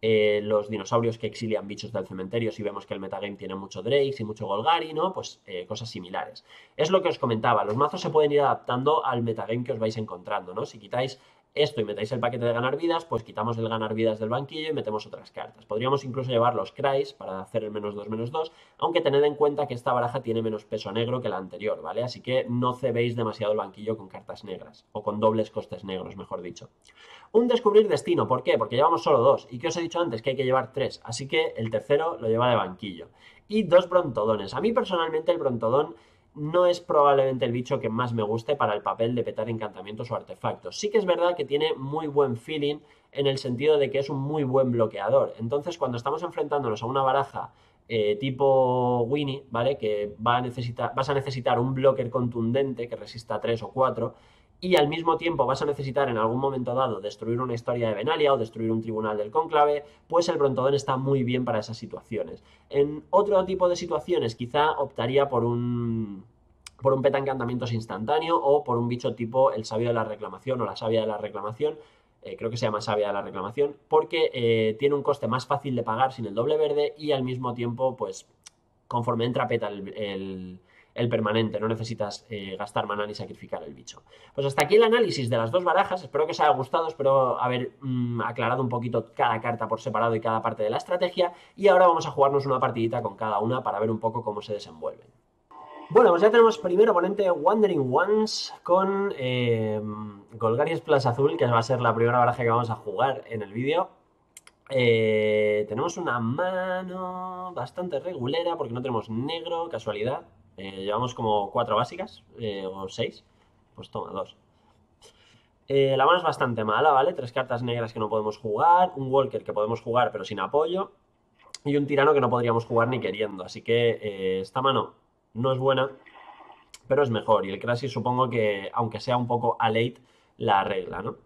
los dinosaurios que exilian bichos del cementerio, si vemos que el metagame tiene mucho Drakes y mucho Golgari, ¿no? Pues cosas similares. Es lo que os comentaba, los mazos se pueden ir adaptando al metagame que os vais encontrando, ¿no? Si quitáis esto y metáis el paquete de ganar vidas, pues quitamos el ganar vidas del banquillo y metemos otras cartas. Podríamos incluso llevar los Cries para hacer el -2/-2, aunque tened en cuenta que esta baraja tiene menos peso negro que la anterior, ¿vale? Así que no cebéis demasiado el banquillo con cartas negras, o con dobles costes negros, mejor dicho. Un descubrir destino, ¿por qué? Porque llevamos solo 2, y que os he dicho antes que hay que llevar 3, así que el tercero lo lleva de banquillo. Y 2 brontodones. A mí personalmente el brontodón no es probablemente el bicho que más me guste para el papel de petar encantamientos o artefactos. Sí que es verdad que tiene muy buen feeling en el sentido de que es un muy buen bloqueador. Entonces, cuando estamos enfrentándonos a una baraja tipo Winnie, ¿vale? Que vas a necesitar un blocker contundente que resista 3 o 4 y al mismo tiempo vas a necesitar en algún momento dado destruir una historia de Benalia o destruir un tribunal del cónclave, pues el brontodón está muy bien para esas situaciones. En otro tipo de situaciones quizá optaría por un peta encantamientos instantáneo o por un bicho tipo el sabio de la reclamación o la sabia de la reclamación, creo que se llama sabia de la reclamación, porque tiene un coste más fácil de pagar sin el doble verde y al mismo tiempo, pues conforme entra peta el permanente, no necesitas gastar mana ni sacrificar el bicho. Pues hasta aquí el análisis de las dos barajas, espero que os haya gustado, espero haber aclarado un poquito cada carta por separado y cada parte de la estrategia, y ahora vamos a jugarnos una partidita con cada una para ver un poco cómo se desenvuelven. Bueno, pues ya tenemos primero oponente Wandering Ones con Golgari Splash Azul, que va a ser la primera baraja que vamos a jugar en el vídeo. Tenemos una mano bastante regulera porque no tenemos negro, casualidad. Llevamos como 4 básicas, o 6. Pues toma, 2. La mano es bastante mala, ¿vale? 3 cartas negras que no podemos jugar, un Walker que podemos jugar pero sin apoyo, y un tirano que no podríamos jugar ni queriendo. Así que esta mano no es buena, pero es mejor. Y el Crasis supongo que, aunque sea un poco a late, la arregla, ¿no?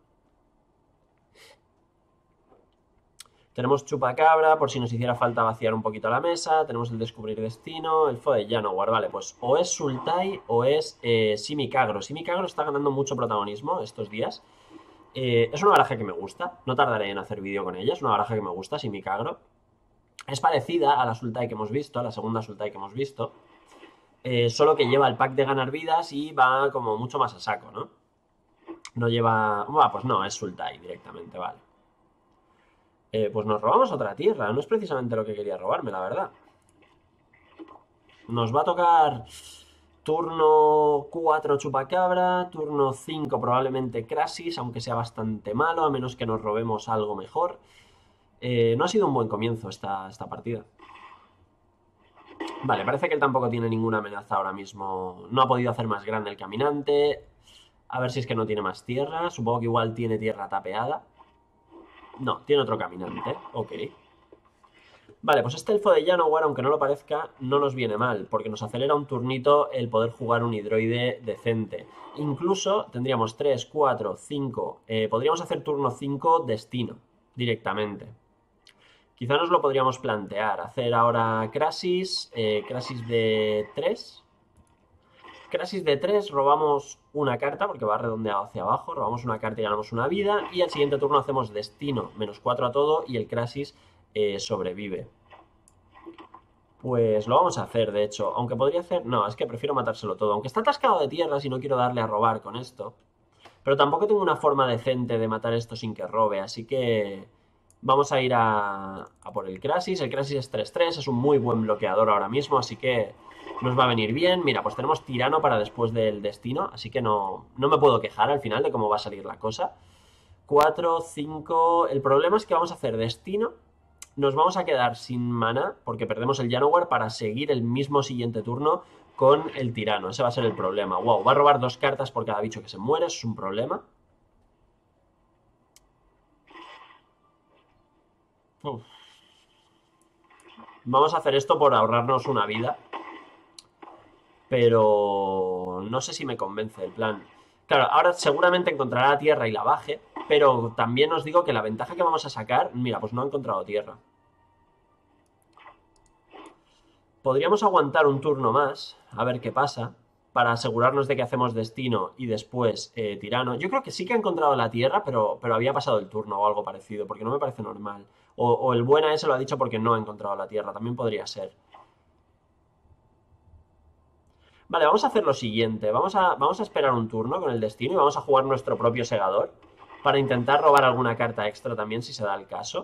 Tenemos Chupacabra, por si nos hiciera falta vaciar un poquito la mesa. Tenemos el Descubrir Destino, el Fo de Llanowar. Vale, pues o es Sultai o es Simic-Agro. Simic-Agro está ganando mucho protagonismo estos días. Es una baraja que me gusta. No tardaré en hacer vídeo con ella. Es una baraja que me gusta, Simic-Agro. Es parecida a la Sultai que hemos visto, a la segunda Sultai que hemos visto. Solo que lleva el pack de ganar vidas y va como mucho más a saco, ¿no? No lleva... Bueno, pues no, es Sultai directamente, vale. Pues nos robamos otra tierra. No es precisamente lo que quería robarme, la verdad. Nos va a tocar turno 4 Chupacabra, turno 5 probablemente Crasis, aunque sea bastante malo, a menos que nos robemos algo mejor. No ha sido un buen comienzo esta partida. Vale, parece que él tampoco tiene ninguna amenaza ahora mismo. No ha podido hacer más grande el caminante. A ver si es que no tiene más tierra. Supongo que igual tiene tierra tapeada. No, tiene otro caminante. Ok. Vale, pues este elfo de Llanowar, aunque no lo parezca, no nos viene mal, porque nos acelera un turnito el poder jugar un hidroide decente. Incluso tendríamos 3, 4, 5... podríamos hacer turno 5 destino, directamente. Quizá nos lo podríamos plantear, hacer ahora Crasis, Crasis de 3. Crasis de 3, robamos una carta, porque va redondeado hacia abajo, robamos una carta y ganamos una vida, y al siguiente turno hacemos destino, -4 a todo, y el Crasis sobrevive. Pues lo vamos a hacer, de hecho, aunque podría hacer... No, es que prefiero matárselo todo, aunque está atascado de tierras y no quiero darle a robar con esto. Pero tampoco tengo una forma decente de matar esto sin que robe, así que... Vamos a ir a por el Crasis. El Crasis es 3-3, es un muy buen bloqueador ahora mismo, así que nos va a venir bien. Mira, pues tenemos tirano para después del destino, así que no me puedo quejar al final de cómo va a salir la cosa. 4, 5... El problema es que vamos a hacer destino. Nos vamos a quedar sin mana porque perdemos el Llanowar para seguir el mismo siguiente turno con el tirano. Ese va a ser el problema. Wow, va a robar 2 cartas por cada bicho que se muere, eso es un problema. Uf. Vamos a hacer esto por ahorrarnos una vida. Pero no sé si me convence el plan. Claro, ahora seguramente encontrará la tierra y la baje, pero también os digo que la ventaja que vamos a sacar... Mira, pues no ha encontrado tierra. Podríamos aguantar un turno más, a ver qué pasa, para asegurarnos de que hacemos destino y después tirano. Yo creo que sí que ha encontrado la tierra, pero había pasado el turno o algo parecido, porque no me parece normal. O el buena ese lo ha dicho porque no ha encontrado la tierra, también podría ser. Vale, vamos a hacer lo siguiente. Vamos a esperar un turno con el destino y vamos a jugar nuestro propio segador. para intentar robar alguna carta extra también si se da el caso.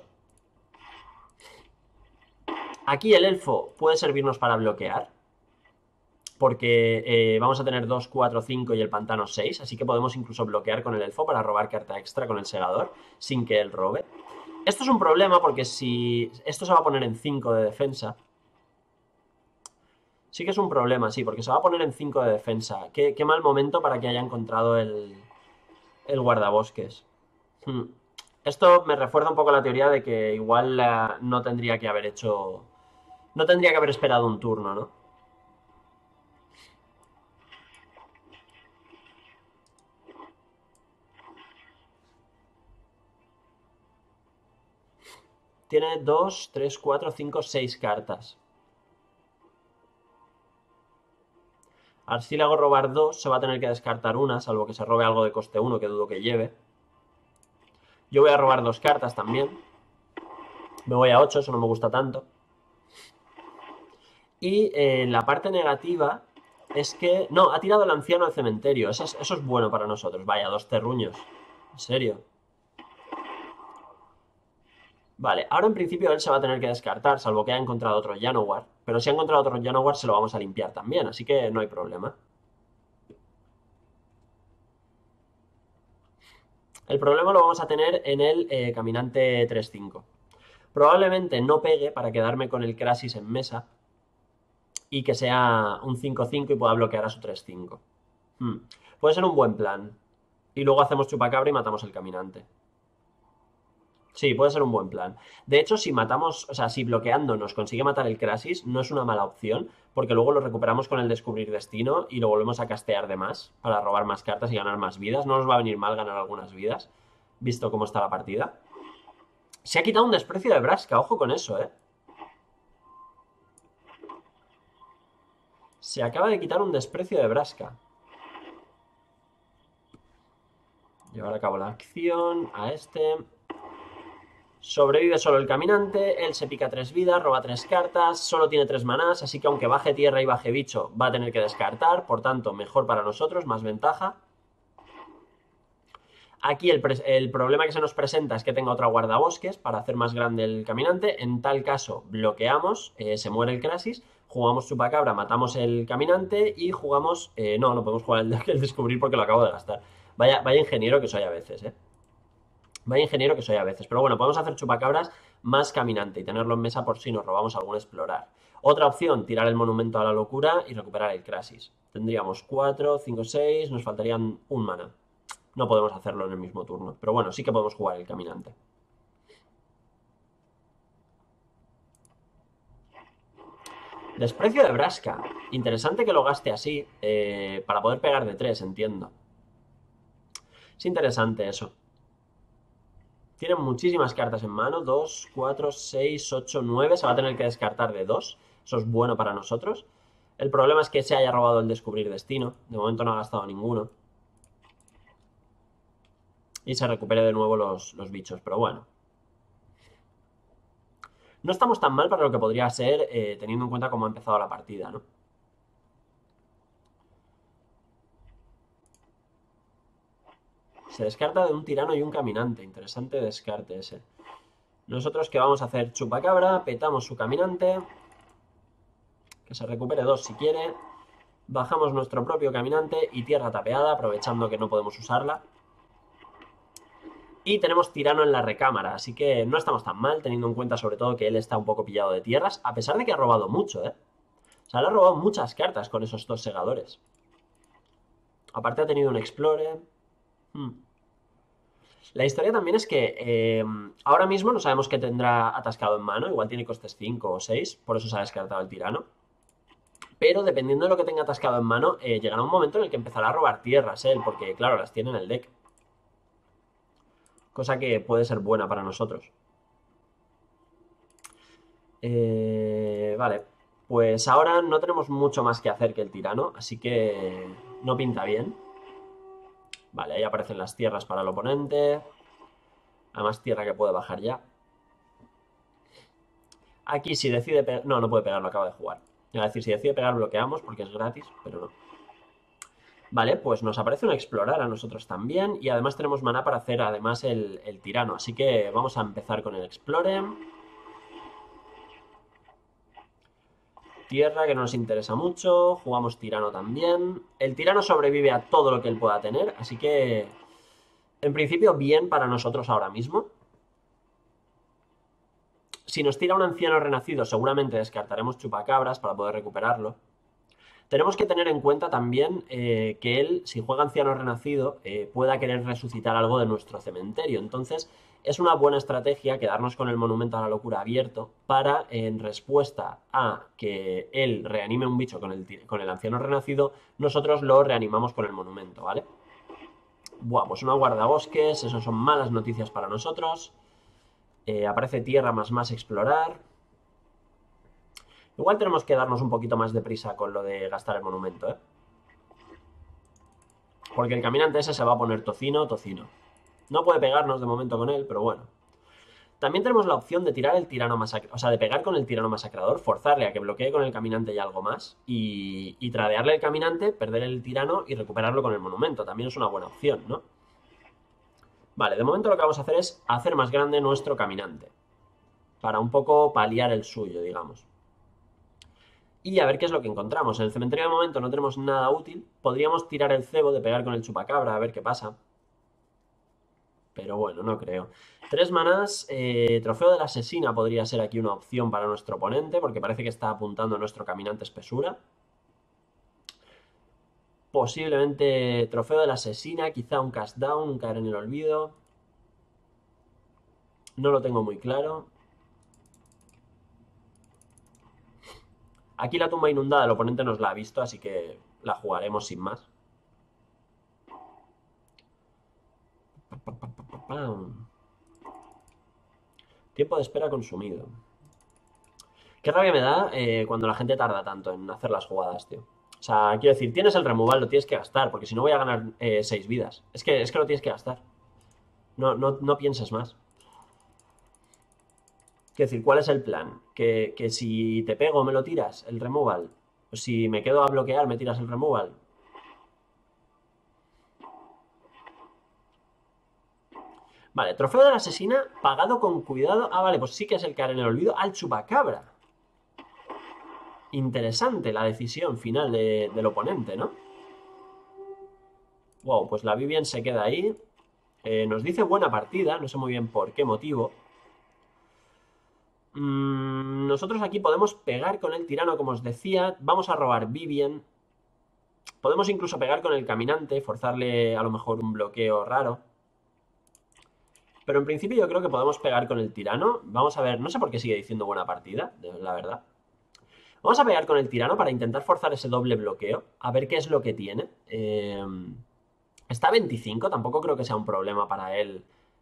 Aquí el elfo puede servirnos para bloquear, porque vamos a tener 2, 4, 5 y el pantano 6, así que podemos incluso bloquear con el elfo para robar carta extra con el segador, sin que él robe. Esto es un problema porque si esto se va a poner en 5 de defensa, sí que es un problema, sí, porque se va a poner en 5 de defensa. Qué mal momento para que haya encontrado el guardabosques. Esto me recuerda un poco la teoría de que igual no tendría que haber hecho... No tendría que haber esperado un turno, ¿no? Tiene 2, 3, 4, 5, 6 cartas. Ahora si le hago robar 2, se va a tener que descartar una, salvo que se robe algo de coste 1, que dudo que lleve. Yo voy a robar 2 cartas también. Me voy a 8, eso no me gusta tanto. Y la parte negativa es que... No, ha tirado el anciano al cementerio. Eso es bueno para nosotros. Vaya, 2 terruños. En serio. Vale, ahora en principio él se va a tener que descartar, salvo que haya encontrado otro Janowar. Pero si ha encontrado otro Janowar se lo vamos a limpiar también, así que no hay problema. El problema lo vamos a tener en el caminante 3-5. Probablemente no pegue para quedarme con el Krasis en mesa y que sea un 5-5 y pueda bloquear a su 3-5. Puede ser un buen plan. Y luego hacemos chupacabra y matamos el caminante. Sí, puede ser un buen plan. De hecho, si matamos, o sea, si bloqueando nos consigue matar el Krasis, no es una mala opción, porque luego lo recuperamos con el descubrir destino y lo volvemos a castear de más para robar más cartas y ganar más vidas. No nos va a venir mal ganar algunas vidas, visto cómo está la partida. Se ha quitado un desprecio de Braska, ojo con eso, ¿eh? Se acaba de quitar un desprecio de Braska. Llevar a cabo la acción a este... Sobrevive solo el caminante, él se pica 3 vidas, roba 3 cartas, solo tiene 3 manás, así que aunque baje tierra y baje bicho, va a tener que descartar, por tanto, mejor para nosotros, más ventaja. Aquí el problema que se nos presenta es que tenga otra guardabosques para hacer más grande el caminante. En tal caso, bloqueamos, se muere el Krasis, jugamos chupacabra, matamos el caminante y jugamos... no podemos jugar el descubrir porque lo acabo de gastar. Vaya ingeniero que soy a veces, ¿eh? Vaya ingeniero que soy a veces. Pero bueno, podemos hacer chupacabras más caminante y tenerlo en mesa por si nos robamos algún explorar. Otra opción, tirar el monumento a la locura y recuperar el Krasis. Tendríamos 4, 5, 6, nos faltarían un mana. No podemos hacerlo en el mismo turno. Pero bueno, sí que podemos jugar el caminante. Desprecio de Braska. Interesante que lo gaste así, para poder pegar de 3, entiendo. Es interesante eso. Tienen muchísimas cartas en mano. 2, 4, 6, 8, 9. Se va a tener que descartar de 2. Eso es bueno para nosotros. El problema es que se haya robado el descubrir destino. De momento no ha gastado ninguno. Y se recupere de nuevo los bichos. Pero bueno. No estamos tan mal para lo que podría ser, teniendo en cuenta cómo ha empezado la partida, ¿no? Se descarta de un tirano y un caminante. Interesante descarte ese. Nosotros que vamos a hacer chupacabra, petamos su caminante. Que se recupere 2 si quiere. Bajamos nuestro propio caminante y tierra tapeada, aprovechando que no podemos usarla. Y tenemos tirano en la recámara, así que no estamos tan mal, teniendo en cuenta sobre todo que él está un poco pillado de tierras, a pesar de que ha robado mucho, ¿eh? O sea, le ha robado muchas cartas con esos 2 segadores. Aparte ha tenido un explore. La historia también es que ahora mismo no sabemos qué tendrá atascado en mano, igual tiene costes 5 o 6, por eso se ha descartado el tirano. Pero dependiendo de lo que tenga atascado en mano, llegará un momento en el que empezará a robar tierras él, porque claro, las tiene en el deck. Cosa que puede ser buena para nosotros. Vale, pues ahora no tenemos mucho más que hacer que el tirano, así que no pinta bien. Vale, ahí aparecen las tierras para el oponente. Además tierra que puede bajar ya. Aquí si decide pegar... No puede pegar, lo acaba de jugar. Es decir, si decide pegar bloqueamos porque es gratis, pero no. Vale, pues nos aparece un explorar a nosotros también y además tenemos maná para hacer además el tirano. Así que vamos a empezar con el explore. Tierra, que no nos interesa mucho. Jugamos tirano también. El tirano sobrevive a todo lo que él pueda tener, así que en principio bien para nosotros ahora mismo. Si nos tira un anciano renacido, seguramente descartaremos chupacabras para poder recuperarlo. Tenemos que tener en cuenta también que él, si juega anciano renacido, pueda querer resucitar algo de nuestro cementerio. Entonces, es una buena estrategia quedarnos con el monumento a la locura abierto para, en respuesta a que él reanime un bicho con el anciano renacido, nosotros lo reanimamos con el monumento, ¿vale? Buah, pues una guardabosques, eso son malas noticias para nosotros. Aparece tierra más explorar. Igual tenemos que darnos un poquito más de prisa con lo de gastar el monumento, ¿eh? Porque el caminante ese se va a poner tocino. No puede pegarnos de momento con él, pero bueno. También tenemos la opción de tirar el tirano masacrador, o sea, de pegar con el tirano masacrador, forzarle a que bloquee con el caminante y algo más, y tradearle el caminante, perder el tirano y recuperarlo con el monumento. También es una buena opción, ¿no? Vale, de momento lo que vamos a hacer es hacer más grande nuestro caminante. Para un poco paliar el suyo, digamos. Y a ver qué es lo que encontramos. En el cementerio de momento no tenemos nada útil. Podríamos tirar el cebo de pegar con el chupacabra a ver qué pasa. Pero bueno, no creo. 3 manás. Trofeo de la asesina podría ser aquí una opción para nuestro oponente, porque parece que está apuntando a nuestro caminante espesura. Posiblemente trofeo de la asesina, quizá un cast down, un caer en el olvido. No lo tengo muy claro. Aquí la tumba inundada el oponente nos la ha visto, así que la jugaremos sin más. Tiempo de espera consumido. Qué rabia me da cuando la gente tarda tanto en hacer las jugadas, tío. O sea, quiero decir, tienes el removal, lo tienes que gastar, porque si no voy a ganar 6 vidas. Es que lo tienes que gastar. No pienses más. Quiero decir, ¿cuál es el plan? Que si te pego me lo tiras, el removal. O si me quedo a bloquear, me tiras el removal. Vale, trofeo de la asesina, pagado con cuidado. Ah, vale, pues sí que es el caer en el olvido al chupacabra. Interesante la decisión final del oponente, ¿no? Wow, pues la Vivian se queda ahí. Nos dice buena partida, no sé muy bien por qué motivo. Nosotros aquí podemos pegar con el tirano, como os decía. Vamos a robar Vivian. Podemos incluso pegar con el caminante, forzarle a lo mejor un bloqueo raro. Pero en principio yo creo que podemos pegar con el tirano. Vamos a ver, no sé por qué sigue diciendo buena partida, la verdad. Vamos a pegar con el tirano para intentar forzar ese doble bloqueo. A ver qué es lo que tiene. Está a 25, tampoco creo que sea un problema para él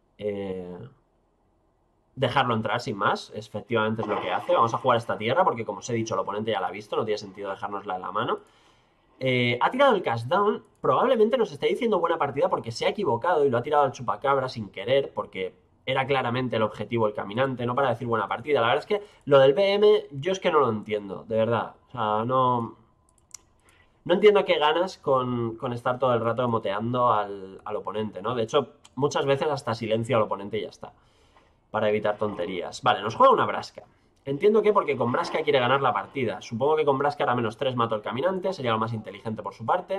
dejarlo entrar sin más. Efectivamente es lo que hace. Vamos a jugar esta tierra porque, como os he dicho, el oponente ya la ha visto. No tiene sentido dejárnosla en la mano. Ha tirado el cast down. Probablemente nos esté diciendo buena partida porque se ha equivocado y lo ha tirado al chupacabra sin querer, porque era claramente el objetivo el caminante, no para decir buena partida. La verdad es que lo del BM yo es que no lo entiendo, de verdad. O sea, no entiendo qué ganas con estar todo el rato emoteando al oponente, ¿no? De hecho, muchas veces hasta silencio al oponente y ya está, para evitar tonterías. Vale, nos juega una Brasca. Entiendo que porque con Brasca quiere ganar la partida. Supongo que con Brasca hará -3 mato al caminante. Sería lo más inteligente por su parte.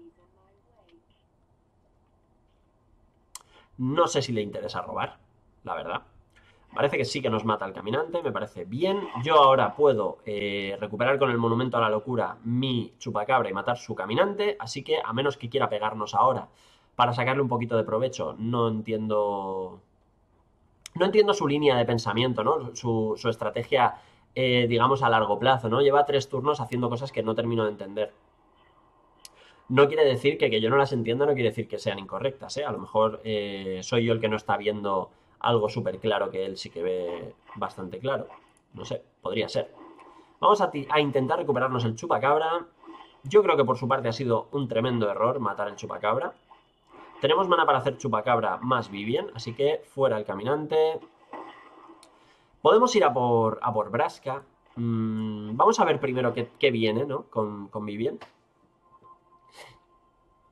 No sé si le interesa robar, la verdad. Parece que sí que nos mata al caminante, me parece bien. Yo ahora puedo recuperar con el monumento a la locura mi chupacabra y matar su caminante. Así que, a menos que quiera pegarnos ahora para sacarle un poquito de provecho, no entiendo... No entiendo su línea de pensamiento, ¿no? Su estrategia, digamos, a largo plazo, ¿no? Lleva 3 turnos haciendo cosas que no termino de entender. No quiere decir que yo no las entienda, no quiere decir que sean incorrectas, ¿eh? A lo mejor soy yo el que no está viendo algo súper claro que él sí que ve bastante claro. No sé, podría ser. Vamos a intentar recuperarnos el chupacabra. Yo creo que por su parte ha sido un tremendo error matar el chupacabra. Tenemos mana para hacer chupacabra más Vivian, así que fuera el caminante. Podemos ir a por Brasca. Vamos a ver primero qué viene, ¿no? Con Vivian.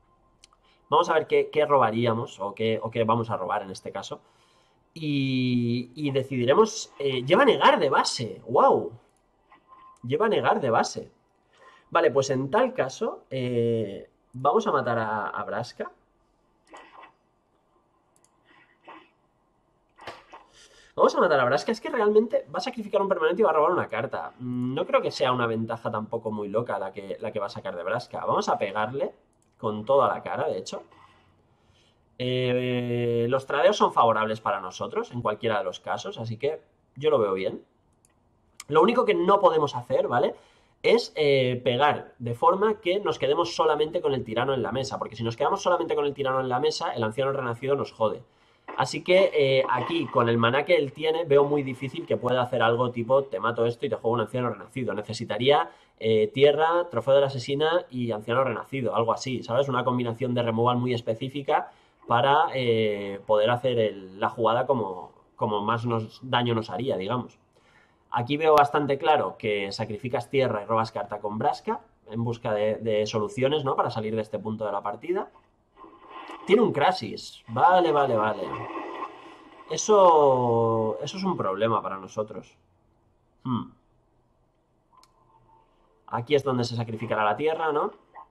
Vamos a ver qué robaríamos o qué vamos a robar en este caso. Y decidiremos... lleva negar de base. ¡Wow! Lleva negar de base. Vale, pues en tal caso, vamos a matar a Braska. Vamos a matar a Braska. Es que realmente va a sacrificar un permanente y va a robar una carta. No creo que sea una ventaja tampoco muy loca la que va a sacar de Braska. Vamos a pegarle con toda la cara, de hecho. Los tradeos son favorables para nosotros en cualquiera de los casos, así que yo lo veo bien. Lo único que no podemos hacer, ¿vale? Es pegar de forma que nos quedemos solamente con el tirano en la mesa, porque si nos quedamos solamente con el tirano en la mesa, el anciano renacido nos jode. Así que aquí, con el maná que él tiene, veo muy difícil que pueda hacer algo tipo te mato esto y te juego un anciano renacido. Necesitaría tierra, trofeo de la asesina y anciano renacido, algo así, ¿sabes? Una combinación de removal muy específica para poder hacer la jugada como más daño nos haría, digamos. Aquí veo bastante claro que sacrificas tierra y robas carta con Braska en busca de soluciones, ¿no? Para salir de este punto de la partida. Tiene un Krasis. Vale, vale, vale. Eso es un problema para nosotros. Aquí es donde se sacrificará la tierra, ¿no?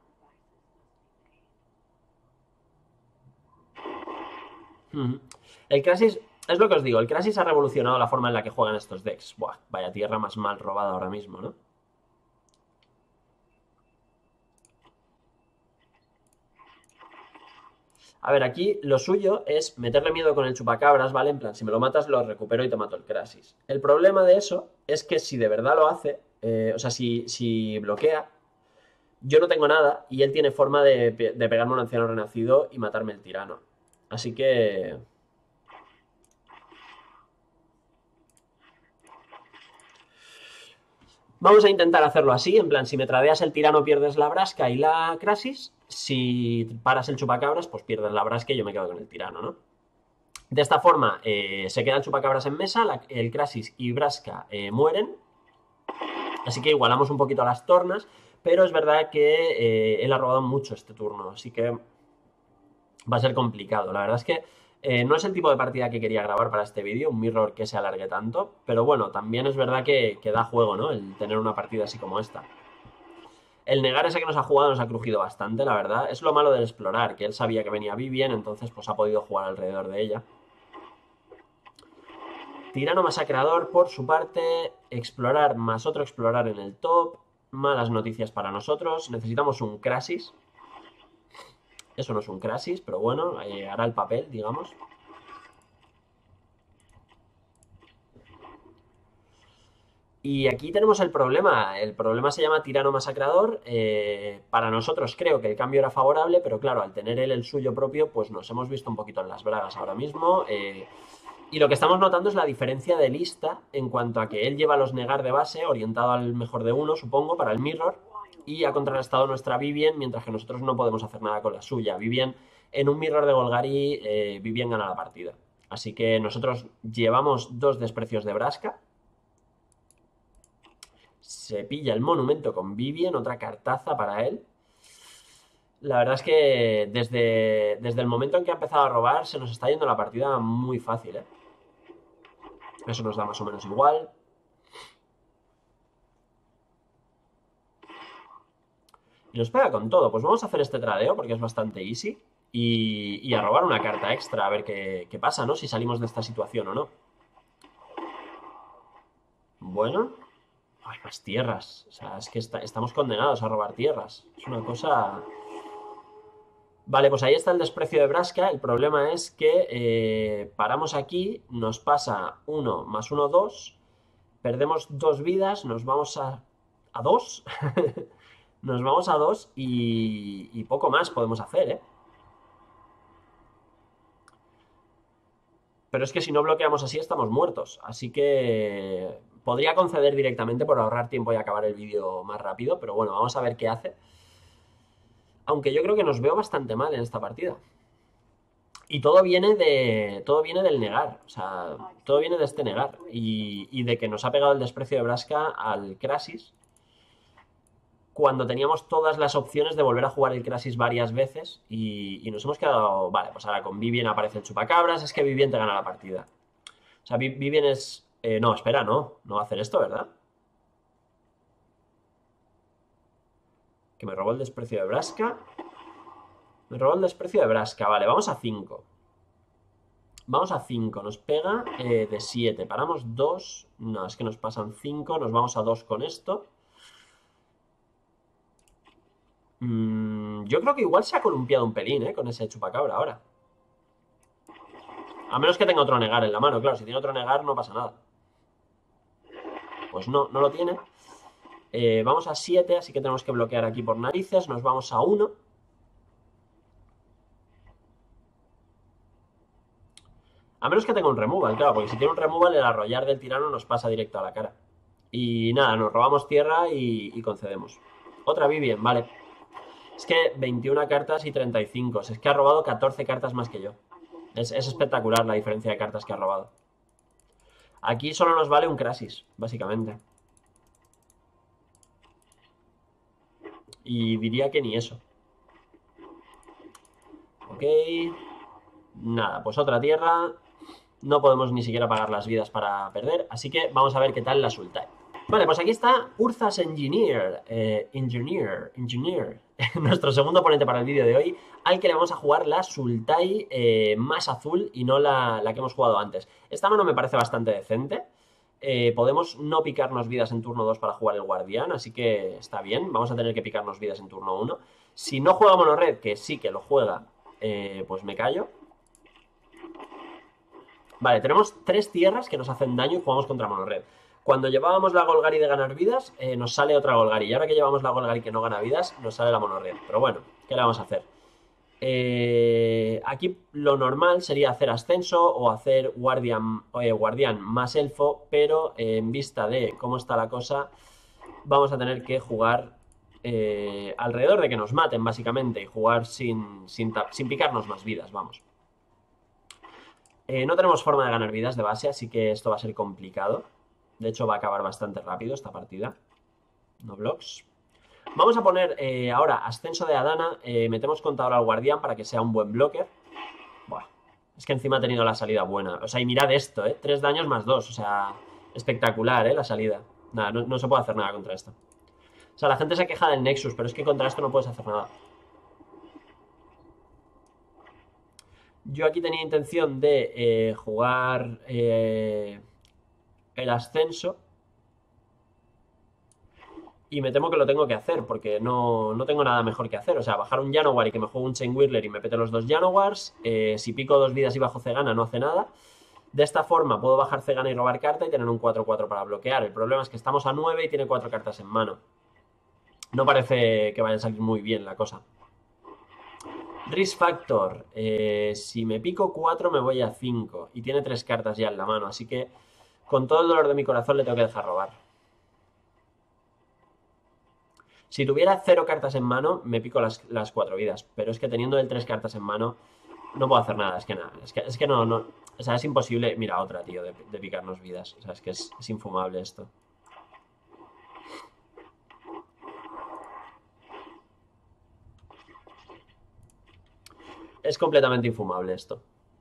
El Krasis, es lo que os digo, el Krasis ha revolucionado la forma en la que juegan estos decks. Buah, vaya tierra más mal robada ahora mismo, ¿no? A ver, aquí lo suyo es meterle miedo con el chupacabras, ¿vale? En plan, si me lo matas, lo recupero y te mato el Krasis. El problema de eso es que si de verdad lo hace, o sea, si bloquea, yo no tengo nada y él tiene forma de pegarme un anciano renacido y matarme el tirano. Así que... Vamos a intentar hacerlo así, en plan, si me tradeas el tirano pierdes la Braska y la Krasis, si paras el chupacabras, pues pierdes la Braska y yo me quedo con el tirano, ¿no? De esta forma se queda el chupacabras en mesa, el Krasis y Braska mueren, así que igualamos un poquito las tornas, pero es verdad que él ha robado mucho este turno, así que va a ser complicado. La verdad es que no es el tipo de partida que quería grabar para este vídeo, un mirror que se alargue tanto, pero bueno, también es verdad que da juego, ¿no? El tener una partida así como esta. El negar ese que nos ha jugado nos ha crujido bastante, la verdad. Es lo malo del explorar, que él sabía que venía Vivien, entonces pues ha podido jugar alrededor de ella. Tirano masacrador por su parte, explorar más otro explorar en el top. Malas noticias para nosotros. Necesitamos un Krasis. Eso no es un Krasis, pero bueno, hará el papel, digamos. Y aquí tenemos el problema. El problema se llama tirano masacrador. Para nosotros creo que el cambio era favorable, pero claro, al tener él el suyo propio, pues nos hemos visto un poquito en las bragas ahora mismo. Y lo que estamos notando es la diferencia de lista en cuanto a que él lleva los negar de base, orientado al mejor de uno, supongo, para el mirror, y ha contrarrestado nuestra Vivien, mientras que nosotros no podemos hacer nada con la suya. Vivien, en un mirror de Golgari, Vivien gana la partida. Así que nosotros llevamos 2 desprecios de Braska. Se pilla el monumento con Vivien, otra cartaza para él. La verdad es que desde el momento en que ha empezado a robar se nos está yendo la partida muy fácil, ¿eh? Eso nos da más o menos igual. Y nos pega con todo. Pues vamos a hacer este tradeo porque es bastante easy. Y a robar una carta extra a ver qué pasa, ¿no? Si salimos de esta situación o no. Bueno. Hay más tierras. O sea, es que estamos condenados a robar tierras. Es una cosa... Vale, pues ahí está el desprecio de Braska. El problema es que paramos aquí, nos pasa 1 más 1, 2. Perdemos 2 vidas, nos vamos a 2. Nos vamos a 2 y poco más podemos hacer, ¿eh? Pero es que si no bloqueamos así estamos muertos. Así que podría conceder directamente por ahorrar tiempo y acabar el vídeo más rápido. Pero bueno, vamos a ver qué hace. Aunque yo creo que nos veo bastante mal en esta partida. Y todo viene del negar. O sea, todo viene de este negar. Y de que nos ha pegado el desprecio de Braska al Krasis. cuando teníamos todas las opciones de volver a jugar el Crysis varias veces y nos hemos quedado... Vale, pues ahora con Vivien aparece el chupacabras, es que Vivien te gana la partida. O sea, Vivien es... no, espera, no va a hacer esto, ¿verdad? Que me robó el desprecio de Braska. Me robó el desprecio de Braska, vale, vamos a 5. Vamos a 5, nos pega de 7. Paramos 2. No, es que nos pasan 5. Nos vamos a 2 con esto. Yo creo que igual se ha columpiado un pelín, con ese chupacabra ahora. A menos que tenga otro negar en la mano, claro. Si tiene otro negar no pasa nada. Pues no lo tiene. Vamos a 7, así que tenemos que bloquear aquí por narices. Nos vamos a 1. A menos que tenga un removal, claro, porque si tiene un removal el arrollar del tirano nos pasa directo a la cara. Y nada, nos robamos tierra y concedemos. Otra Vivien, vale. Es que 21 cartas y 35. Es que ha robado 14 cartas más que yo. Es espectacular la diferencia de cartas que ha robado. Aquí solo nos vale un Crysis, básicamente. Y diría que ni eso. Ok. Nada, pues otra tierra. No podemos ni siquiera pagar las vidas para perder. Así que vamos a ver qué tal la Sultai. Vale, pues aquí está Urza's Engineer. Engineer. Nuestro segundo oponente para el vídeo de hoy, al que le vamos a jugar la Sultai más azul y no la que hemos jugado antes. Esta mano me parece bastante decente. Podemos no picarnos vidas en turno 2 para jugar el guardián, así que está bien. Vamos a tener que picarnos vidas en turno 1. Si no juega monored, que sí que lo juega, pues me callo. Vale, tenemos 3 tierras que nos hacen daño y jugamos contra monored. Cuando llevábamos la Golgari de ganar vidas, nos sale otra Golgari. Y ahora que llevamos la Golgari que no gana vidas, nos sale la monored. Pero bueno, ¿qué le vamos a hacer? Aquí lo normal sería hacer ascenso o hacer guardián más elfo, pero en vista de cómo está la cosa, vamos a tener que jugar alrededor de que nos maten, básicamente, y jugar sin picarnos más vidas, vamos. No tenemos forma de ganar vidas de base, así que esto va a ser complicado. De hecho, va a acabar bastante rápido esta partida. No blocks. Vamos a poner ahora ascenso de Adana. Metemos contador al guardián para que sea un buen blocker. Buah, es que encima ha tenido la salida buena. O sea, y mirad esto, 3 daños más 2. O sea, espectacular, la salida. Nada, no se puede hacer nada contra esto. O sea, la gente se queja del Nexus, pero es que contra esto no puedes hacer nada. Yo aquí tenía intención de jugar el ascenso. Y me temo que lo tengo que hacer, porque no tengo nada mejor que hacer. O sea, bajar un Janowar y que me juegue un Chain Whirler y me pete los 2 Janowars. Si pico 2 vidas y bajo Cegana no hace nada. De esta forma puedo bajar Cegana y robar carta y tener un 4-4 para bloquear. El problema es que estamos a 9 y tiene 4 cartas en mano. No parece que vaya a salir muy bien la cosa. Risk Factor. Si me pico 4 me voy a 5. Y tiene 3 cartas ya en la mano. Así que con todo el dolor de mi corazón le tengo que dejar robar. Si tuviera 0 cartas en mano, me pico las 4 vidas. Pero es que teniendo él 3 cartas en mano, no puedo hacer nada. Es que nada. Es que no. O sea, es imposible. Mira, otra, tío, de picarnos vidas. O sea, es que es infumable esto. Es completamente infumable esto.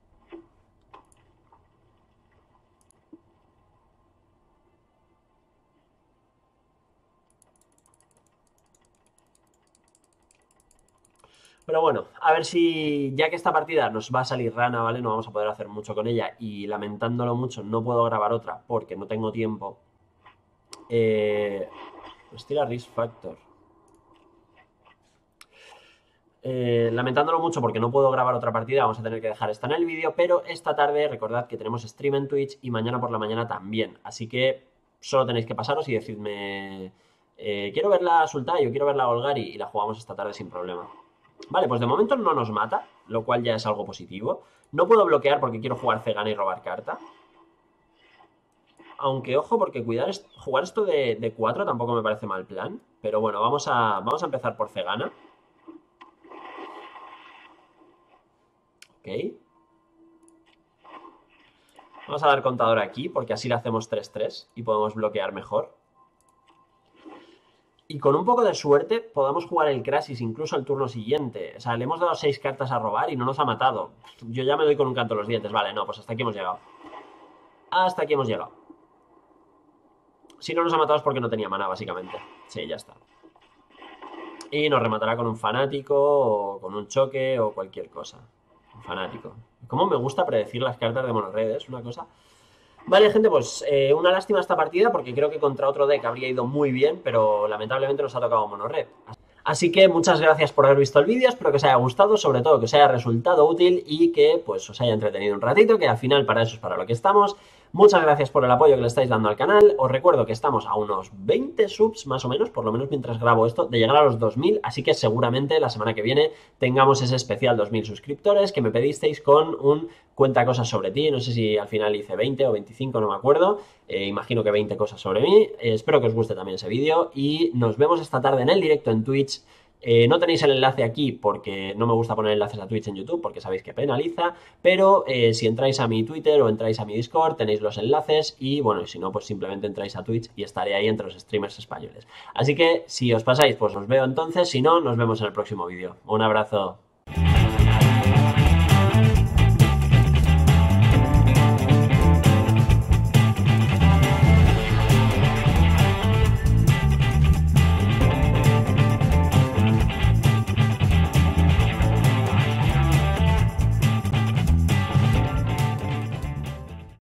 Pero bueno, a ver si ya que esta partida nos va a salir rana, ¿vale? No vamos a poder hacer mucho con ella y lamentándolo mucho no puedo grabar otra porque no tengo tiempo. Pues tira Risk Factor. Lamentándolo mucho porque no puedo grabar otra partida, vamos a tener que dejar esta en el vídeo, pero esta tarde recordad que tenemos stream en Twitch y mañana por la mañana también, así que solo tenéis que pasaros y decidme quiero ver la Sultai o quiero ver la Golgari y la jugamos esta tarde sin problema. Vale, pues de momento no nos mata, lo cual ya es algo positivo. No puedo bloquear porque quiero jugar Cegana y robar carta. Aunque ojo, porque jugar esto de 4 tampoco me parece mal plan. Pero bueno, vamos a empezar por Cegana. Ok. Vamos a dar contador aquí, porque así le hacemos 3-3 y podemos bloquear mejor. y con un poco de suerte podamos jugar el Crasis incluso el turno siguiente. O sea, le hemos dado 6 cartas a robar y no nos ha matado. Yo ya me doy con un canto a los dientes. Vale, no, pues hasta aquí hemos llegado. Hasta aquí hemos llegado. Si no nos ha matado es porque no tenía mana, básicamente. Sí, ya está. Y nos rematará con un fanático o con un choque o cualquier cosa. Un fanático. Cómo me gusta predecir las cartas de monored, es una cosa. Vale, gente, pues una lástima esta partida porque creo que contra otro deck habría ido muy bien, pero lamentablemente nos ha tocado monored. Así que muchas gracias por haber visto el vídeo, espero que os haya gustado, sobre todo que os haya resultado útil y que pues os haya entretenido un ratito, que al final para eso es para lo que estamos. Muchas gracias por el apoyo que le estáis dando al canal, os recuerdo que estamos a unos 20 subs más o menos, por lo menos mientras grabo esto, de llegar a los 2000, así que seguramente la semana que viene tengamos ese especial 2000 suscriptores que me pedisteis con un cuenta cosas sobre ti, no sé si al final hice 20 o 25, no me acuerdo, imagino que 20 cosas sobre mí, espero que os guste también ese vídeo y nos vemos esta tarde en el directo en Twitch. No tenéis el enlace aquí porque no me gusta poner enlaces a Twitch en YouTube porque sabéis que penaliza, pero si entráis a mi Twitter o entráis a mi Discord tenéis los enlaces y bueno, y si no pues simplemente entráis a Twitch y estaré ahí entre los streamers españoles. Así que si os pasáis pues os veo entonces, si no nos vemos en el próximo vídeo. Un abrazo.